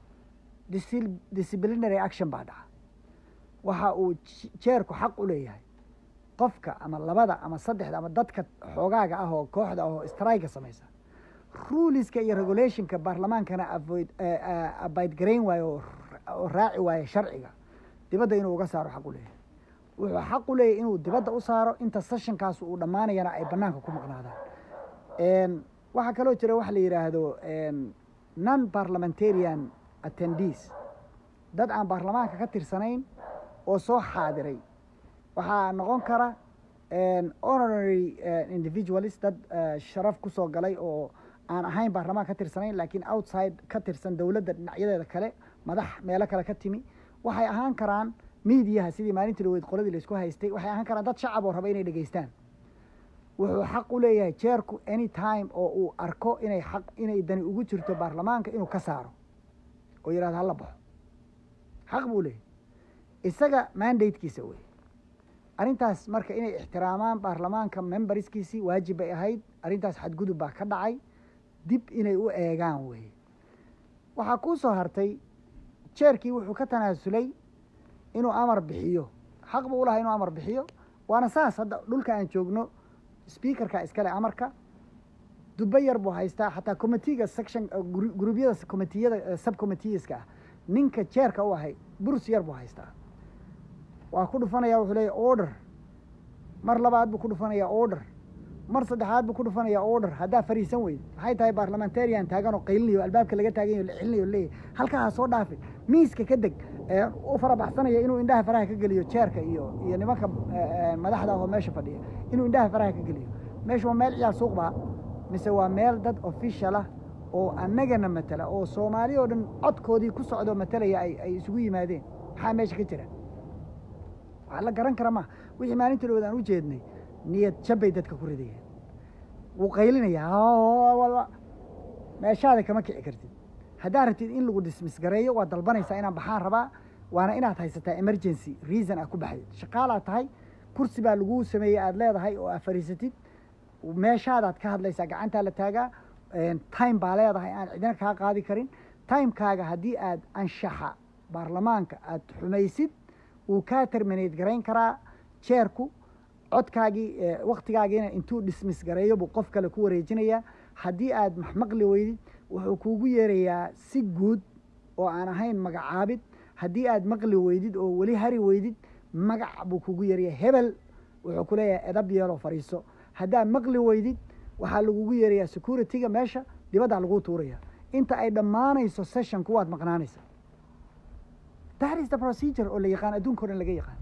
disciplinary action baa dhaca. waxa uu jeerku xaq u leeyahay qofka ama labada ama saddexda ama dadka xoogaaga ah oo kooxda oo strike samaysa ruleska iyo regulationka baarlamaankana avoid abide garayn waayo oo raaci waayo sharciga dibadda inuu uga saaro xaq u leeyahay. wuxuu xaq u leeyahay inuu dibadda u saaro inta sessionkaas uu dhammaanayana ay bannaanka ku maqnaadaan. waxaa kaloo jira waxa la yidhaahdo non parliamentarian attendees, dad aan baarlamaanka ka tirsanayn oo soo xaadiray. waxaa noqon kara honorary individualist, dad sharaf ku soo galay oo aan ahayn baarlamaan ka tirsanayn laakiin outside ka tirsan dowladda dhinacyadeeda kale, madax meelo kale ka timi. waxay ahaan karaan miidiyaha sidii maalintii dhaweyd qoladii laysku haystay. waxay ahaan karaan dad shacab oo raba inay dhegaystaan. wuxuu xaq u leeyahay jeerku any time oo uu arko inay xaq inay dani ugu jirto baarlamaanka inuu ka saaro oo yidhahdo hala baxo. xaq buu leeyahay, isaga mandatekiisa wey. arrintaas marka inay ixtiraamaan baarlamaanka memberskiisii waajib bay ahayd. arrintaas xadgudub baa ka dhacay, dib inay u eegaan wey. waxaa kuu soo hartay jeerkii wuxuu ka tanaasulay inuu amar bixiyo. xaq buu u lahaa inuu amar bixiyo, waana saas hadda dhulka aan joogno speakerka iskale amarka. dubba yar buu haystaa xataa committeega section gruubyada committeeyada subcommitteeska ah ninka jeerka u ahay burus yar buu haystaa. waa ku dhufanaya wuxuu leeyahy order, mar labaad buu ku dhufanaya order, mar saddexaad buu ku dhufanaya order. haddaa fariisan weyd maxay tahay parliamentarian taagan oo qaylinayo albaabka laga taaganyo la celinayo leeyahy halkaa ha soo dhaafi miiska ka deg u farabaxsanaya inuu indhaha faraha ka geliyo jeerka iyo iyo nimanka madaxda oo meesha fadhiya inuu indhaha faraha ka geliyo. meesha waa meel ciyaal suuq baa mise waa meel dad official ah oo annagana matala oo soomaali oo dhan codkoodii ku socdo matalaya ay ay isugu yimaadeen. maxaa meesha ka jira? waxaa la garan kara ma wixii maalintii dhawood aan u jeednay niyad jabbay dadka ku ridayeen. wuu qaylinayaa meeshaada kama kici kartid. haddaad rabtid in lagu dismiss gareeyo waa dalbanaysaa inaan baxaan rabaa, waana inaad haysataa emergency reason aad ku baxdid. shaqaalaad tahay, kursi baa lagu sameeyey aad leedahay oo aad fariisatid, meeshaadaad ka hadlaysaa, gacantaa la taagaa. time baa leedahay aan cidina kaa qaadi karin. timekaaga haddii aad anshaxa baarlamaanka aad xumaysid wuu kaa terminate garayn karaa jeerku. codkaagii waktigaagiina intuu dismiss gareeyo buu qof kale ku wareejinayaa. haddii aad maxmaqli weydid wuxuu kuugu yeerayaa si guud oo aan ahayn magacaabid. haddii aad maqli weydid oo weli hari weydid magac buu kuugu yeerayaa. hebel wuxuu ku leeyahay edab yeeloo fadhiiso. haddaad maqli weydid waxaa lagugu yeerayaa securityga meesha dibaddaa laguu tuuraya. inta ay dhammaanayso sessionku waad maqnaanaysa. that is the procedure oo la yaqaan adduunka o dhan laga yaqaan.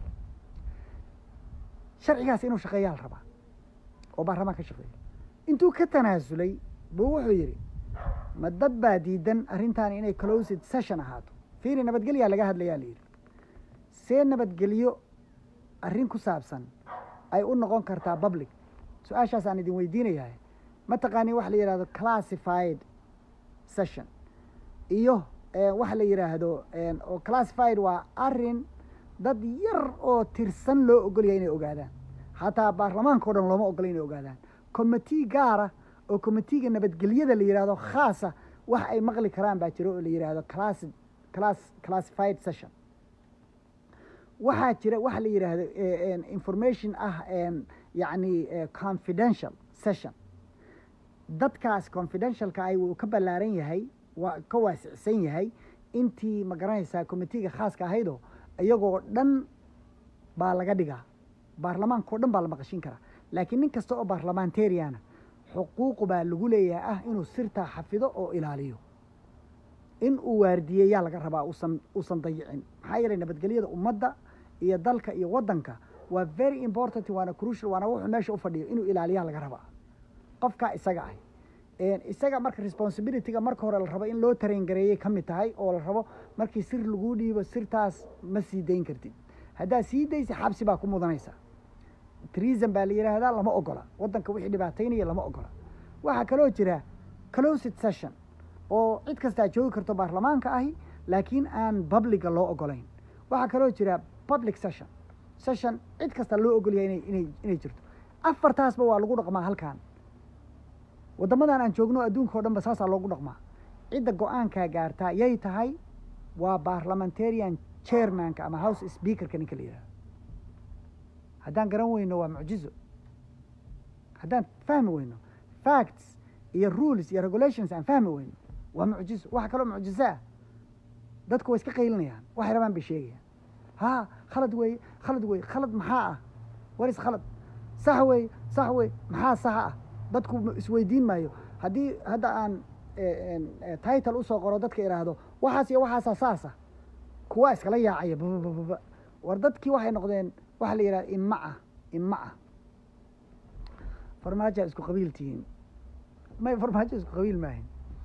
sharcigaas inuu shaqeeyaa la rabaa oo baarlamaan ka shaqeeya. intuu ka tanaasulay buu wuxuu yidhi ma dad baa diidan arrintaani inay closed session ahaato. fiiri, nabadgelyaa laga hadlayaa la yidhi. see nabadgelyo arrin ku saabsan ay u noqon kartaa public? su-aashaas aan idin weydiinayahay. ma taqaani waxa la yidhahdo classified session iyo waxa la yidhaahdo oo classified waa arrin dad yar oo tirsan loo ogolyahay inay ogaadaan. hataa baarlamaanka o dhan looma ogola inay ogaadaan. committee gaara oo committeega nabadgelyada la yidhahdo khaasa wax ay maqli karaan baa jiro oo la yidhaahdo class class classified session. waxaa jira waxa la yidhaahdo information ah yacni confidential session. dadkaas confidentialka ay wuu ka ballaaran yahay, waa ka waasicsan yahay intii ma garanaysaa committeega khaaska ahaydoo iyagoo dhan baa laga dhigaa. baarlamaanka o dhan baa la maqashin karaa. laakiin nin kasta oo baarlamentariana xuquuq baa lagu leeyahay ah inuu sirtaa xafido oo ilaaliyo. in uu waardiyeyaa laga rabaa usan uusan dayicin. maxaa yeelay nabadgelyada ummadda iyo dalka iyo waddanka waa very important, waana crucial, waana wuxuu meesha u fadhiyo inuu ilaaliyaa laga rabaa qofkaa isaga ah. isaga marka responsibilityga marka hore la rabo in loo tareen gareeyay ka mid tahay oo la rabo markii sir lagu dhiibo sirtaas ma sii dayn kartid haddaad sii daysa xabsi baa ku mudanaysa treason baa la yidhaahdaa lama ogola waddanka wixii dhibaataynaya lama ogola waxaa kaloo jira closed session oo cid kastaa joogi karto baarlamaanka ahi laakiin aan publica loo ogolayn waxaa kaloo jira public session session cid kasta loo ogol yahay inay inay inay jirto afartaasba waa lagu dhaqmaa halkan waddamadan aan joogno adduunka oo dhan ba saasaa loogu dhaqmaa cidda go-aankaa gaartaa yay tahay waa parliamentarian chairmanka ama house speakerka ninka la yidhahdo haddaan garan weyno waa mucjizo haddaan fahmi weyno facts iyo rules iyo regulations aan fahmi weyno waa mucjizo waxa kaloo mucjizo ah dadku way iska qaylinayaan waxay rabaan bay sheegayaan ha khalad weeye khalad weeye khalad maxaa ah waris khalad sax weeye sax weeye maxaa sax ah dadku isweydiin maayo haddii hadda aan title usoo qoro dadka idhaahdo waxaas iyo waxaasaa saasa kuwa iskala yaacaya babababa war dadkii waxay noqdeen waxaa la yidhahda ima ah ima ah farmaajoa isku qabiil tihiin may farmaajo isku qabiil maahin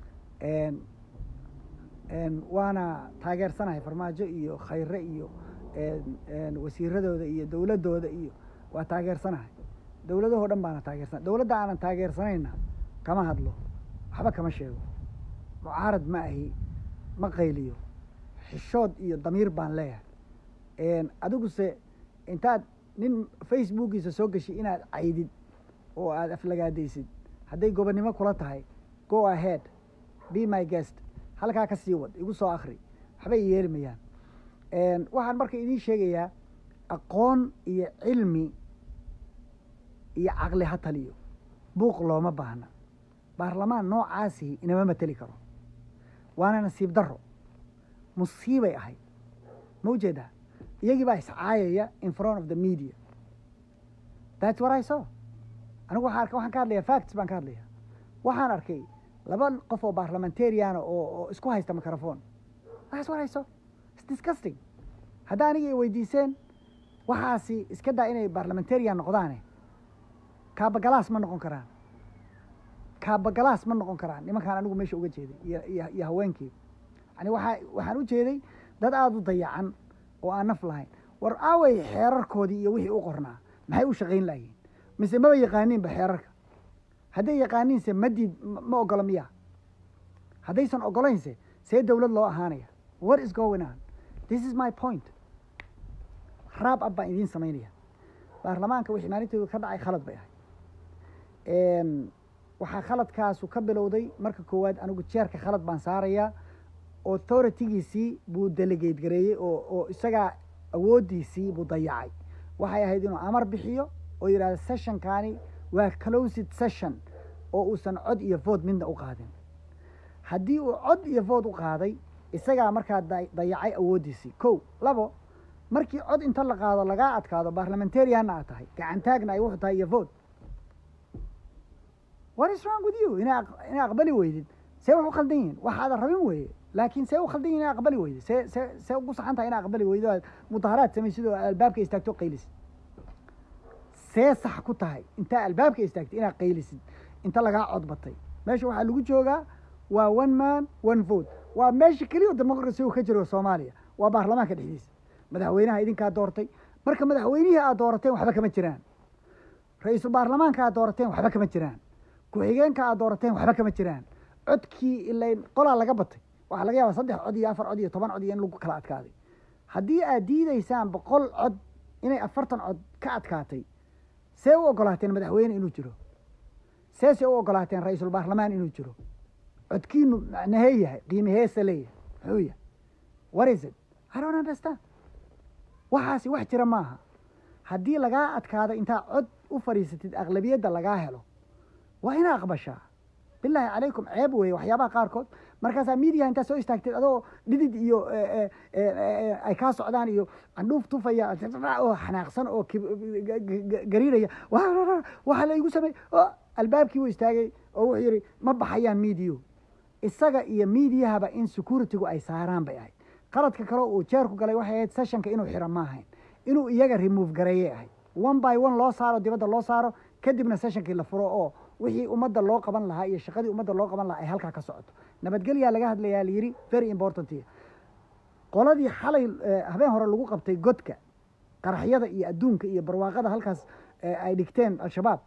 waana taageersanahay farmaajo iyo khayre iyo wasiiradooda iyo dowladdooda iyo waa taageersanahay dowladahoo dhan baana taageersana dowladda aanan taageersanayna kama hadlo waxba kama sheego mucaarad ma ahi ma qayliyo xishood iyo damiir baan leeyahay adiguse intaad nin facebookiisa soo gashay inaad caydid oo aad aflagaadaysid hadday gobonnimo kula tahay go ahead be my guest halkaa ka sii wad igu soo akri waxbay yeeli mayaan waxaan marka idiin sheegayaa aqoon iyo cilmi iyo caqli ha taliyo buuq looma baahna baarlamaan noocaasi inama mateli karo waana nasiib darro musiibay ahayd ma ujeedaa iyagii baa iscaayaya in front of the media that's what I saw anigu waxaan arka waxaan ka hadlayaa facts baan ka hadlayaa waxaan arkay laba qof oo parliamentariana oo oo isku haysta microphone that's what I saw it's disgusting hadda aniga ay weydiiseen waxaasi iska daa inay parliamentarian noqdaane kaabagalaas ma noqon karaan kaabagalaas ma noqon karaan nimankaan anigu meesha uga jeeday iyo iyo iyo haweenkii yani waxaa waxaan u jeeday dad aada u dayacan oo aan naf lahayn war aaway xeerarkoodii iyo wixii u qornaa maxay u shaqayn lahayiin mise maba yaqaaniinba xeerarka hadday yaqaaniinse madid ma ogola miya haddaysan ogolaynse see dowlad loo ahaanaya what is going on this is my point raab ab baan idiin samaynaya baarlamaanka wixii maalintooda ka dhacay khalad bay ahay waxaa khaladkaasu ka bilowday marka koowaad anigu jeerka khalad baan saarayaa authoritygiisii buu delegate gareeyey oo oo isagaa awooddiisii buu dayacay waxay ahayd inuu amar bixiyo oo yidhahda sessionkani waa closed session oo uusan cod iyo vote midna u qaadin haddii uu cod iyo vote u qaaday isagaa markaa dayacay awooddiisii kow labo markii cod inta la qaado lagaa adkaado parliamentarianna aad tahay gacantaagna ay wuxu tahay iyo vote what is wrong with you ina ina aqbali weydid see wax u khaldan yihin waxaadan rabin weeye laakiin see u khaldan yihin ina aqbali weydid see see see ugu saxan tahay ina aqbali weydo aad mudaharaad samaysid oo albaabka istaagto qaylisid see sax ku tahay intaa albaabka istaagtay inaad qaylisid inta lagaa cod batay meesha waxaa lagu joogaa waa one man one vote waa meesha keliya democracy uu ka jiro soomaaliya waa baarlamaanka dhexdiisa madaxweynaha idinkaa doortay marka madaxweynihii aad doorateen waxba kama jiraan ra-iisul baarlamaanka aad doorateen waxba kama jiraan ku-xigeenka aad doorateen waxba kama jiraan codkii ilayn qolaa laga batay waxaa laga yaabaa saddex cod iyo afar cod iyo toban cod iyo in lagu kala adkaaday haddii aad diidaysaan boqol cod inay afartan cod ka adkaatay see u ogolaateen madaxweyne inuu jiro see se u ogolaateen ra-iisul baarlamaan inuu jiro codkiinu macnahee yahay qiimaheesa leeyahay muxuu yahay what is it I don't understand waxaasi wax jira maaha haddii lagaa adkaado intaa cod u fadhiisatid aqlabiyadda lagaa helo waa inaa aqbashaa bilaahi calaykum ceeb weeye waxyaabaha qaarkood markaasaa miidiya intaa soo istaagteed adoo dhidid iyo ay kaa socdaan iyo candhuuf tufaya oo xanaaqsan oo gariiraya waxaa la igu samey albaabkii uu istaagay oo wuxuu yidhi ma baxayaan miidiyo isaga iyo miidiyahaba in securitygu ay saaraan bay ahayd qaladka kale uu jeerku galay waxay ahayd sessionka inuu xiro ma ahayn inuu iyaga remove gareeyay ahayd one by one loo saaro dibadda loo saaro kadibna sessionkii la furo oo wixii ummadda loo qaban lahaa iyo shaqadii ummadda loo qaban lahaa ay halkaa ka socoto nabadgelyaa laga hadlayaa la yidhi very important qoladii xalay habeen hore lagu qabtay godka qaraxyada iyo adduunka iyo barwaaqada halkaas ay dhigteen al-shabaab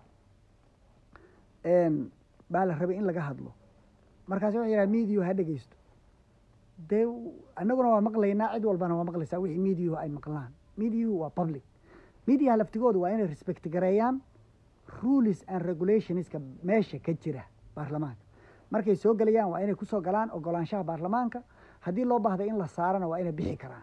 baa la rabay in laga hadlo markaas waxay yidhaha mediyu ha dhegeysto dee annaguna waa maqlaynaa cid walbana waa maqlaysaa wixii mediyu ay maqlaan mediyu waa public mediaha laftigooda waa inay respect gareeyaan rules and regulationska meesha ka jira baarlamaanka markay soo gelayaan waa inay kusoo galaan ogolaanshaha baarlamaanka haddii loo baahda in la saarana waa inay bixi karaan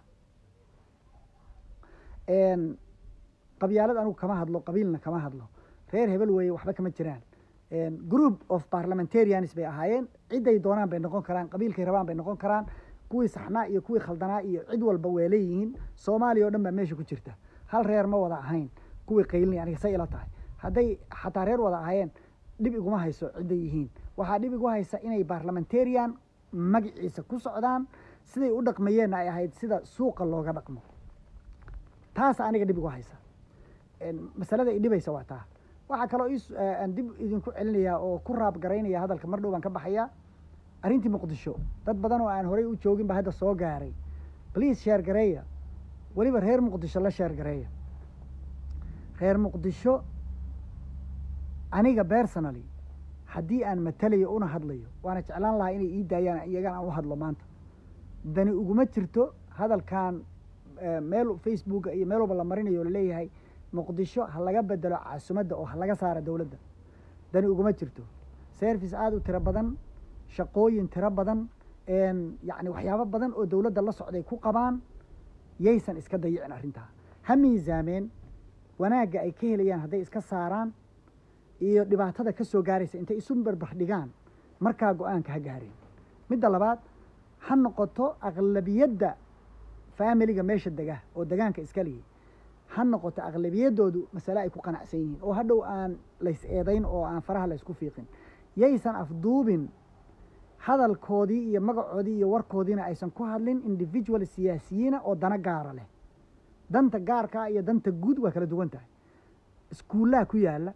qabyaalad anugu kama hadlo qabiilna kama hadlo reer hebel weeye waxba kama jiraan group of parliamentarians bay ahaayeen ciday doonaan bay noqon karaan qabiilkay rabaan bay noqon karaan kuwii saxnaa iyo kuwii khaldanaa iyo cid walba way leeyihiin soomaaliya oo dhan baa meesha ku jirta hal reer ma wada ahayn kuwii qaylini aniga say ila tahay hadday xataa reer wada ahaayeen dhib iguma hayso ciday yihiin waxaa dhib igu haysa inay parliamentarian magaciisa ku socdaan siday u dhaqmayeenna ay ahayd sida suuqa looga dhaqmo taas aniga dhib igu haysa masalada i dhibaysa waa taa waxaa kaloo aan dib idinku celinayaa oo ku raab garaynaya hadalka mar dhow baan ka baxayaa arrintii muqdisho dad badan oo aan horey u joogin ba hadda soo gaaray please sheer gareeya weliba reer muqdisho la sheer gareeya reer muqdisho aniga personally haddii aan matalayo una hadlayo waana jeclaan lahaa inay ii daayaan iyagana aan u hadlo maanta dani uguma jirto hadalkan meel facebooka iyo meel walba la marinayo o laleeyahay muqdisho ha laga bedelo caasimadda oo ha laga saara dowladda dani uguma jirto service aada u tiro badan shaqooyin tiro badan yacni waxyaabo badan oo dowladda la socday ku qabaan yaysan iska dayicin arrintaa ha miisaameen wanaagga ay ka helayaan hadday iska saaraan iyo dhibaatada ka soo gaaraysa intay isu barbar dhigaan markaa go-aanka ha gaareen midda labaad ha noqoto aqlabiyadda faamiliga meesha dega oo degaanka iska lihi ha noqoto aqlabiyaddoodu masale ay ku qanacsan yihiin oo hadhow aan lays eedayn oo aan faraha laysku fiiqin yaysan afduubin hadalkoodii iyo magacoodii iyo warkoodiina aysan ku hadlin individual siyaasiyiina oo dana gaara leh danta gaarkaa iyo danta guud waa kala duwan tahay iskuullaha ku yaalla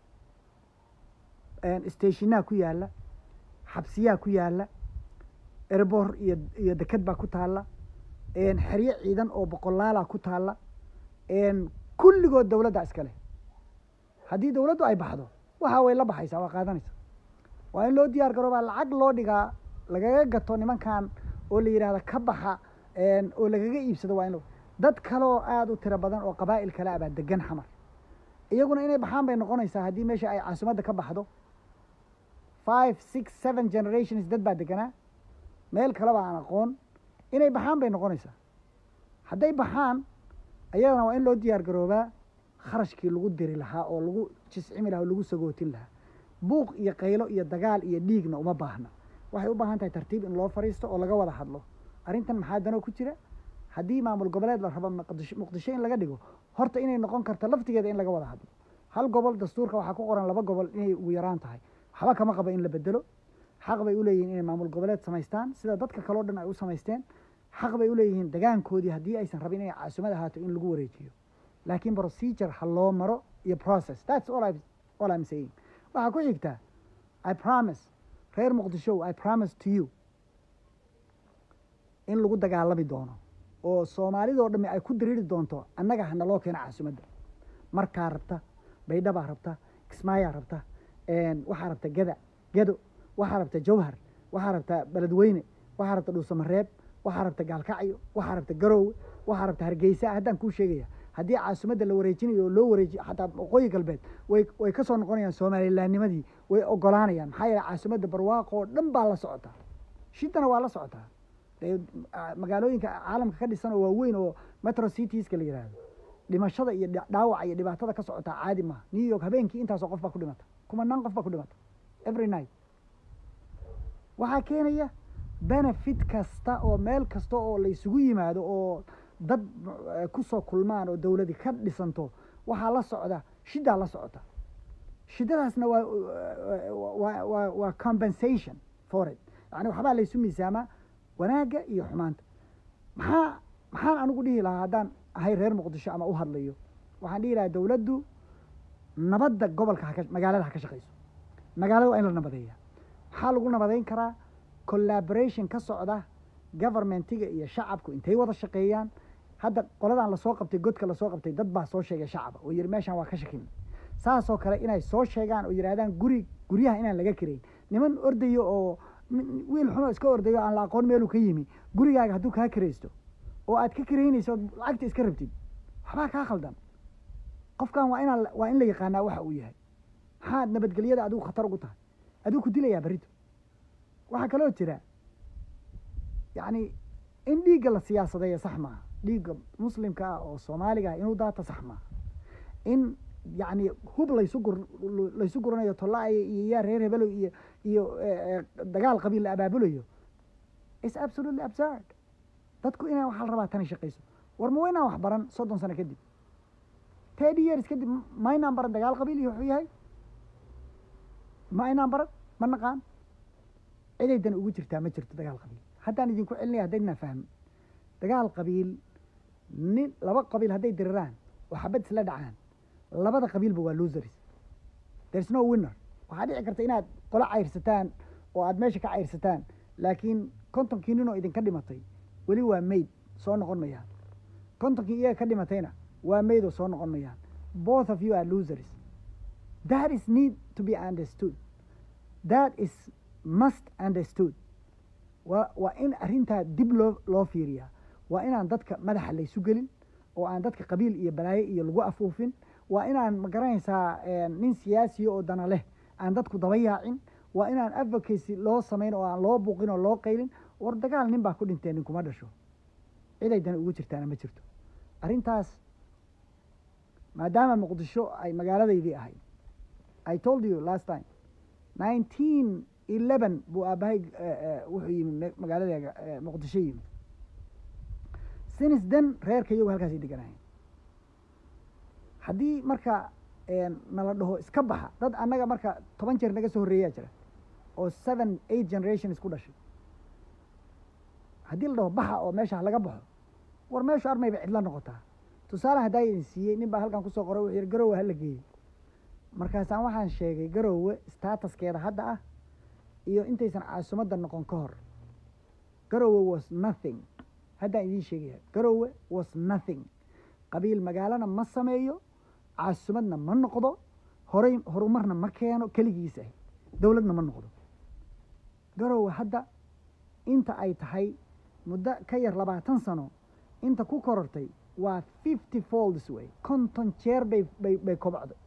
stationaha ku yaalla xabsiyaha ku yaalla erbor iyo iyo deked baa ku taalla xeryo ciidan oo boqolaalaa ku taalla kulligood dowladda iska leh haddii dowladdu ay baxdo waxa way la baxaysaa waa qaadanaysa waa in loo diyaar garoobaa lacag loo dhigaa lagaga gato nimankan oo la yidhaahda ka baxa oo lagaga iibsado waa in dad kale oo aada u tiro badan oo qabaa'il kale abaa degan xamar iyaguna inay baxaan bay noqonaysaa haddii meesha ay caasimadda ka baxdo five six seven generations dad baa deganaa meel kaleba aan aqoon inay baxaan bay noqonaysaa hadday baxaan ayadana waa in loo diyaar garoobaa kharashkii lagu diri lahaa oo lagu jiscimi lahaa oo lagu sagootin lahaa buuq iyo qaylo iyo dagaal iyo dhiigna uma baahna waxay u baahan tahay tartiib in loo fariisto oo laga wada hadlo arrintan maxaa danoo ku jira haddii maamul goboleed la rabo muqdisho muqdisho in laga dhigo horta inay noqon karto laftigeeda in laga wada hadlo hal gobol dastuurka waxaa ku qoran laba gobol inay ugu yaraan tahay waxba kama qaba in la bedelo xaq bay u leeyihiin inay maamul goboleed samaystaan sida dadka kaleo dhan ay u samaysteen xaq bay u leeyihiin degaankoodii haddii aysan rabin inay caasimad ahaato in lagu wareejiyo laakiin procedure ha loo maro iyo process that's all I all I'm saying waxaa ku xigtaa I promise reer muqdisho I promise to you in lagu dagaalami doono oo soomaalidoo dhammi ay ku diriiri doonto annaga hana loo keena caasimadda markaa rabta baydhabaa rabta kismaayaa rabta waxaa rabta gada gado waxaa rabta jawhar waxaa rabta beledweyne waxaa rabta dhuusamareeb waxaa rabta gaalkacyo waxaa rabta garoowe waxaa rabta hargeysa haddaan kuu sheegaya haddii caasimadda la wareejinayo oo loo wareejiyo xataa waqooyi galbeed way way ka soo noqonayaan soomalilaannimadii way ogolaanayaan maxaa yeele caasimadda barwaaqo oo dhan baa la socotaa shidana waa la socotaa magaalooyinka caalamka ka dhisan oo waaweyn oo metro citieska la yidhaahdo dhimashada iyo dhaawaca iyo dhibaatada ka socotaa caadi maaha new york habeenkii intaasoo qof baa ku dhimata kumanaan qof baa ku dhimata every night waxaa keenaya benefit kasta oo meel kasta oo la isugu yimaado oo dad ku soo kulmaan oo dowladi ka dhisanto waxaa la socda shidaa la socota shidadaasna waa waa waa waa compensation for it yani waxbaa laysu miisaamaa wanaagga iyo xumaanta maxaa maxaan anigu dhihi lahaa haddaan ahay reer muqdisho ama u hadlayo waxaan dhihi lahaa dowladdu nabadda gobolka haka magaalada ha ka shaqayso magaalada waa in la nabadeeya. maxaa lagu nabadeyn karaa? collaboration ka socda governmentiga iyo shacabku intay wada shaqeeyaan. hadda qoladan lasoo qabtay godka lasoo qabtay dad baa soo sheegay shacaba oo yiri meeshaan waa ka shakin saasoo kale inay soo sheegaan oo yiraahdaan guri guryaha inaan laga kireyn. niman ordayo oo wiil xuno iska ordayo aan la aqoon meelu ka yimi gurigaaga hadduu kaa kiraysto oo aad ka kireynayso lacagta iska rabtid waxbaa kaa khaldan. qofkan waa inaan waa in la yaqaanaa waxa uu yahay. maxaad nabadgelyada adigu khatar ugu tahay? adigu ku dilayaa berrito. waxaa kaloo jira yacni in dhiigga la siyaasadeeyo sax maaha. dhiigga muslimka ah oo soomaaliga ah inuu daata sax maaha. in yacni hub laysu gur laysu guranayo tollaayo iyo yaa reer hebelow iyo iyo dagaal qabiil la abaabulayo is absolutely absurd. dadku inaan waxaa la rabaa tani shaqayso. war ma waynaan wax baran soddon sano kadib thirty years kadib ma aynaan baran dagaal qabiil iyo wuxuu yahay? ma aynaan baran? ma naqaan? cidaydan ugu jirtaa ma jirto dagaal qabiil. haddaan idinku celinaya haddaydnaa fahmi dagaal qabiil nin laba qabiil hadday diriraan oo xabad isla dhacaan labada qabiilba waa losers. there's no winner. waxaa dhici karta inaad qolo cayrsataan oo aad meesha ka cayrsataan laakiin kontonkii nin oo idinka dhimatay weli waa mayd soo noqon mayaan. kontonkii iyaga ka dhimatayna waa mayd oo soo noqon mayaan. both of you are losers. that is need to be understood. that is must understood. waa waa in arrintaa dib loo loo fiiriyaa. waa inaan dadka madaxa laysu gelin oo aan dadka qabiil iyo balaayo iyo lagu afuufin. waa inaan ma garanaysaa nin siyaasiya oo dana leh aan dadku daba yaacin. waa inaan advocacy loo samayn oo aan loo buuqin oo loo qaylin. war dagaal nin baa ku dhintee nin kuma dhasho. ciday dana ugu jirtaana ma jirto. arrintaas maadaama muqdisho ay magaaladaydii ahayd I told you last time nineteen eleven buu aabbahay wuxuu yimi magaalada muqdisho yimi. since then reerka iyagu halkaasay deganaayeen. haddii marka nala dhaho iska baxa dad annaga marka toban jeer naga soo horreeyaa jira oo seven eight generation isku dhashay. haddii la dhaho baxa oo meesha laga baxo war meeshu armayba cidla noqotaa. tusaale haddaa idin siiyey nin baa halkan kusoo qoray wuxuu yidhi garowe hala geeyey. markaasaan waxaan sheegay garowe statuskeeda hadda ah iyo intaysan caasimadda noqon ka hor. garowe was nothing. haddaan idiin sheegaya garowe was nothing. qabiil magaalana ma sameeyo, caasimadna ma noqdo, horay horumarna ma keeno, keligiis ah dowladna ma noqdo. garowe hadda inta ay tahay muddo ka yar labaatan sano inta ku korortay waa fifty folds way. konton jeer bay bay bay kobocday.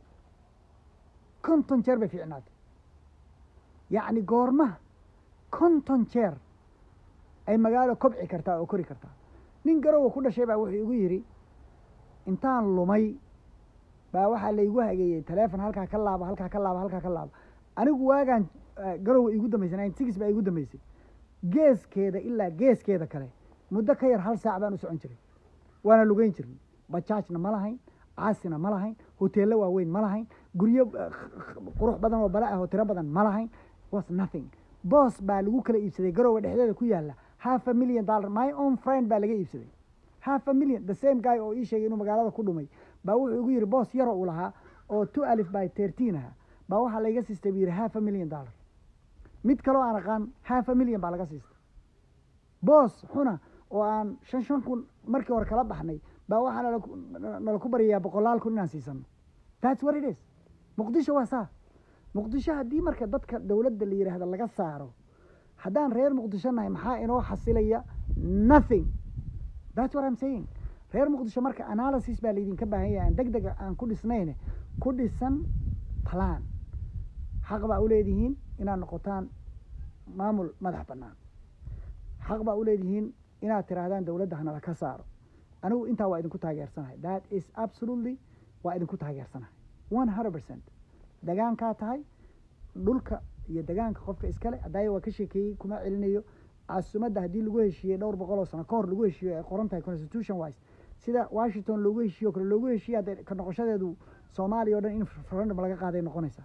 konton jeer bay fiicnaatay. yacni goorma konton jeer ay magaalo kobci kartaa oo kori kartaa. nin garowe ku dhashay baa wuxuu igu yidhi intaan lumay baa waxaa laygu hageeyey taleefon halkaa ka laaba halkaa ka laaba halkaa ka laaba. anigu waagaan garowe igu dambaysay ninety six baa igu dambaysay. geeskeeda ilaa geeskeeda kale muddo ka yar hal saac baan u socon jiray. waana lugeyn jirnay. bajaajna ma lahayn, caasina ma lahayn, hoteello waaweyn ma lahayn, guryo qurux badan oo bala ah oo tiro badan ma lahayn. was nothing. boos baa lagu kala iibsaday garowe dhexdeeda ku yaalla half a million dollar. my own friend baa laga iibsaday half a million. the same guy oo ii sheegay inuu magaalada ku dhumay baa wuxuu igu yidhi boos yaro uu lahaa oo two alif by thirteen aha baa waxaa layga siistay buu yidhi half a million dollar. mid kaloo aan aqaan half a million baa laga siistay. boos xuna oo aan shan shan kun markii hore kala baxnay baa waxaa nala nala ku baryayaa boqolaal kun inaan siisano. that's what it is. muqdisho waa saa. muqdisho haddii marka dadka dowladda la yidhaahda laga saaro haddaan reer muqdisho nahay maxaa inoo xasilaya? nothing. that's what I'm saying. reer muqdisho marka analysis baa laydinka baahan yahay aan deg dega aan ku dhisnayne ku dhisan plan. xaq baa u leedihiin inaad noqotaan maamul madax bannaan. xaq baa u leedihiin inaad tiraahdaan dowladda hanala ka saaro. anigu intaa waa idinku taageersanahay. that is absolutely waa idinku taageersanahay one hundred percent. degaankaa tahay dhulka iyo degaanka qofka iskale. haddaaya waa ka sheekeeyey kuma celinayo. caasimadda haddii lagu heshiiyey dhowr boqol oo sano ka hor lagu heshiiyo ay qoran tahay constitution wise sida washington loogu heshiiyo kale loogu heshiiye hadda ka noqoshadeedu soomaaliya o dhan in referendum laga qaaday noqonaysaa.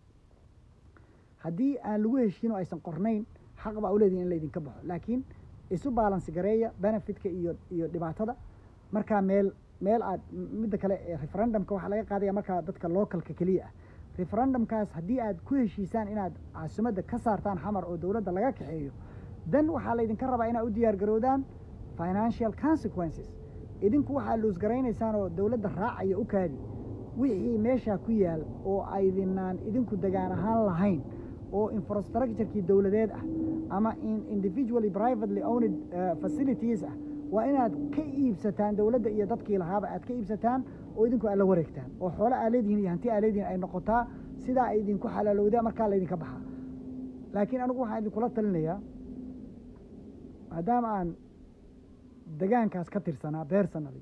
haddii aan lagu heshiin oo aysan qornayn xaq baa u leedihin in laydinka baxo. laakiin isu baalansi gareeya benefitka iyo iyo dhibaatada. markaa meel meel aad midda kale referendumka waxaa laga qaadaya markaa dadka localka keliya ah. referendumkaas haddii aad ku heshiisaan inaad caasimadda ka saartaan xamar oo dowladda laga kaxeeyo dan waxaa laydinka rabaa inaad u diyaar garoodaan financial consequences idinku waxaa luus garaynaysaan oo dowladda raacaya u kaadi wixii meeshaa ku yaal oo aydinaan idinku degaan ahaan lahayn oo infrastructurekii dowladeed ah ama individually privately owned facilities ah waa inaad ka iibsataan dowladda iyo dadkii lahaaba aad ka iibsataan oo idinku aad la wareegtaan oo xoolo aa leedihiin iyo hanti aa leedihiin ay noqotaa sidaa ay idinku xalaalowdaa markaa laydinka baxaa laakiin anigu waxaan idinkula talinayaa maadaama aan degaankaas ka tirsanaa beersanadi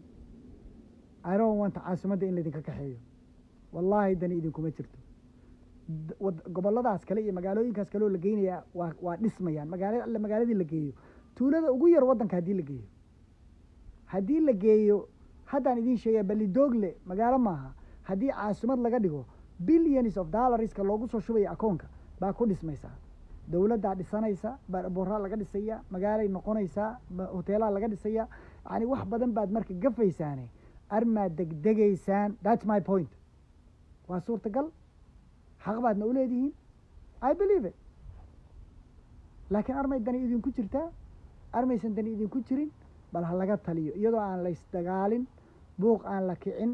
I don't want caasimadda in laydinka kaxeeyo wallaahi dani idinkuma jirto gobolladaas kale iyo magaalooyinkaas kale oo la geynayaa waa waa dhismayaan magaala alle magaaladii la geeyo tuulada ugu yar waddanka haddii la geeyo haddii la geeyo haddaan idiin sheegaya balidoogle magaalo maaha haddii caasimad laga dhigo billions of dollarska loogu soo shubaya akoonka baa ku dhismaysaa dowladdaa dhisanaysa booraa laga dhisaya magaalay noqonaysaa hoteelaa laga dhisaya yani wax badan baad marka gafaysaane armaad degdegaysaan that's my point waa suurtagal xaq baadna u leedihiin I believe it laakiin armay dani idinku jirtaa armaysan dani idinku jirin bal ha laga taliyo iyadoo aan la isdagaalin buuq aan la kicin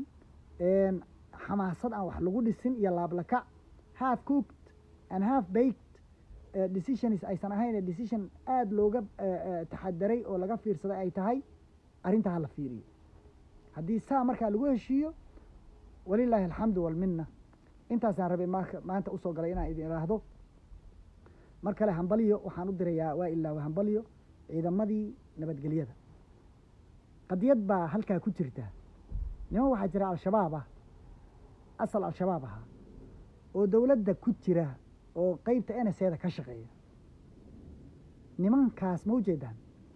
xamaasad aan wax lagu dhisin iyo laablakac half cooked and half baked decisions aysan ahayn decision aada looga taxadaray oo laga fiirsaday ay tahay arrintaa hala fiiriyo haddii saa markaa lagu heshiiyo walilaahi alxamdu walminna intaasaan rabay marka maanta usoo galay inaan idin iraahdo mar kale hambaliyo waxaan u dirayaa waa ilaawa hambaliyo ciidamadii nabadgelyada qadiyad baa halkaa ku jirta niman waxaa jira al-shabaab ah asal al-shabaab ahaa oo dowladda ku jira oo qeybta n s eda ka shaqeeya nimankaas ma ujeedaan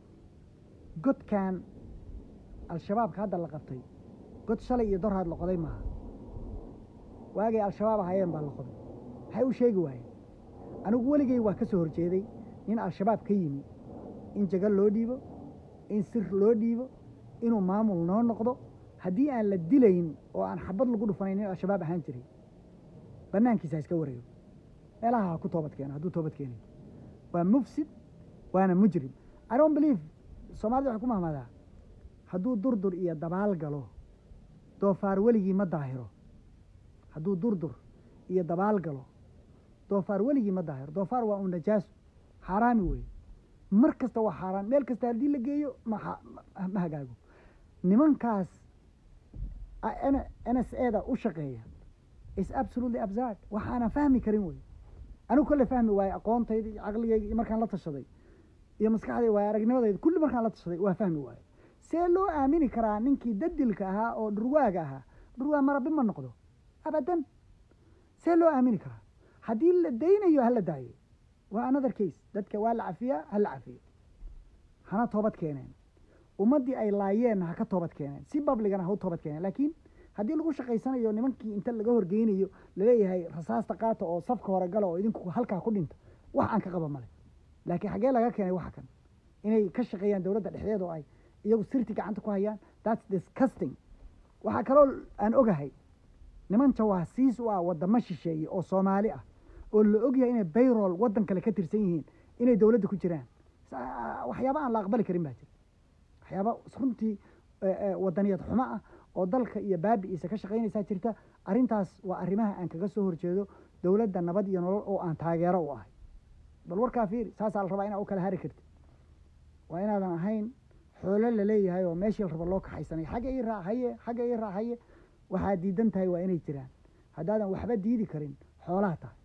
godkan al-shabaabka hadda la qabtay god shalay iyo dorhaad la qoday maaha waagay al-shabaab ahaayeen baa la qoday maxay u sheegi waayeen anigu weligay waa ka soo horjeeday nin al-shabaab ka yimi in jagal loo dhiibo in sir loo dhiibo inuu maamul noo noqdo haddii aan la dilayn oo aan xabad lagu dhufanayn nin al-shabaab ahaan jiray bannaankiisa ha iska wareego meelaha ha ku toobad keeno hadduu toobad keenay waa mufsid waana mujrim I don't believe soomaalida waxay ku mahmadaa hadduu durdur iyo dabaal galo doofaar weligii ma daahiro hadduu durdur iyo dabaal galo doofaar weligii ma daahiro doofaar waa un najaaso xaaraami weeye mar kasta waa xaaraan meel kasta haddii la geeyo ma ma hagaago nimankaas n s eda u shaqeeya is absolutely absurd waxaanan fahmi karin wey anigu kolle fahmi waaye aqoontayda iyo caqligayga iyo markaan la tashaday iyo maskaxdayda waaye aragnimadayda kulli markaan la tashaday waa fahmi waaye see loo aamini karaa ninkii dadilka ahaa oo dhurwaaga ahaa dhurwaa marabi ma noqdo abadan see loo aamini karaa haddii la daynayo hala daayo waa another case dadka waa la cafiyaa hala cafiyo hana toobad keeneen ummaddii ay laayeenna ha ka toobad keeneen si babligana ha u toobad keeneen laakiin haddii lagu shaqaysanayo nimankii inta laga horgeynayo laleeyahay rasaasta qaata oo safka hore gala oo idinku halkaa ku dhinta wax aan ka qaba male laakiin xaggee laga keenay waxa kan inay ka shaqeeyaan dowladda dhexdeed oo ay iyagu sirti gacanta ku hayaan that's disgusting waxaa kaloo aan ogahay niman jawaasiis u ah waddamo shisheeye oo soomaali ah oo la ogyahay inay bayrol waddan kale ka tirsan yihiin inay dowladda ku jiraan waxyaaba aan la aqbali karin baa jira waxyaaba runtii waddaniyad xumo ah oo dalka iyo baabi'iisa ka shaqaynaysaa jirta arrintaas waa arrimaha aan kaga soo horjeedo dowladda nabad iyo nolol oo aan taageero u ahay bal warkaa fiiri saasaa la rabaa inaa u kala hari karti waa inaadan ahayn xoolo la leeyahay oo meeshii la raba loo kaxaysanay xagga ii raac haye xagga ii raac haye waxaad diidan tahay waa inay jiraan haddaadan waxba diidi karin xoolaha tahay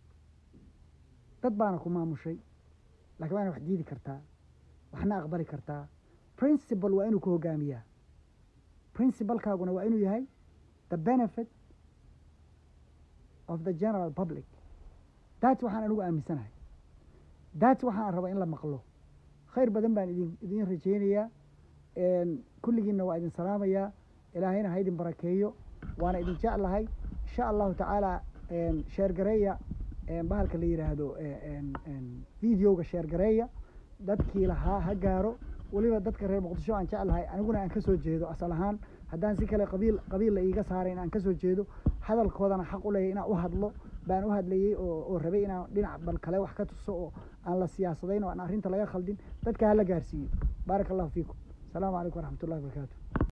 dad baana ku maamushay laakiin waa ina wax diidi kartaa waxna aqbali kartaa principle waa inuu ku hogaamiyaa principalkaaguna waa inuu yahay the benefit of the general public that's waxaan anigu aaminsanahay that's waxaan raba in la maqlo khayr badan baan idin idin rajaynayaa kulligiinna waa idin salaamayaa ilaahayna ha idin barakeeyo waana idin jeclahay insha allahu tacaala sheer gareeya bahalka la yidhaahdo videoga sheer gareeya dadkii lahaa ha gaaro weliba dadka reer muqdisho aan jeclahay aniguna aan ka soo jeedo asal ahaan haddaan si kale qabiil qabiil la iiga saaray in aan ka soo jeedo hadalkoodana xaq u leeyahay inaan u hadlo baan u hadlayey oo oo rabay inaan dhinac bal kale wax ka tuso oo aan la siyaasadayn oo aan arrinta laga khaldin dadka hala gaarsiiyo baaraka allahu fiikum asalaamu calaykum waraxmatullahi wabarakaatu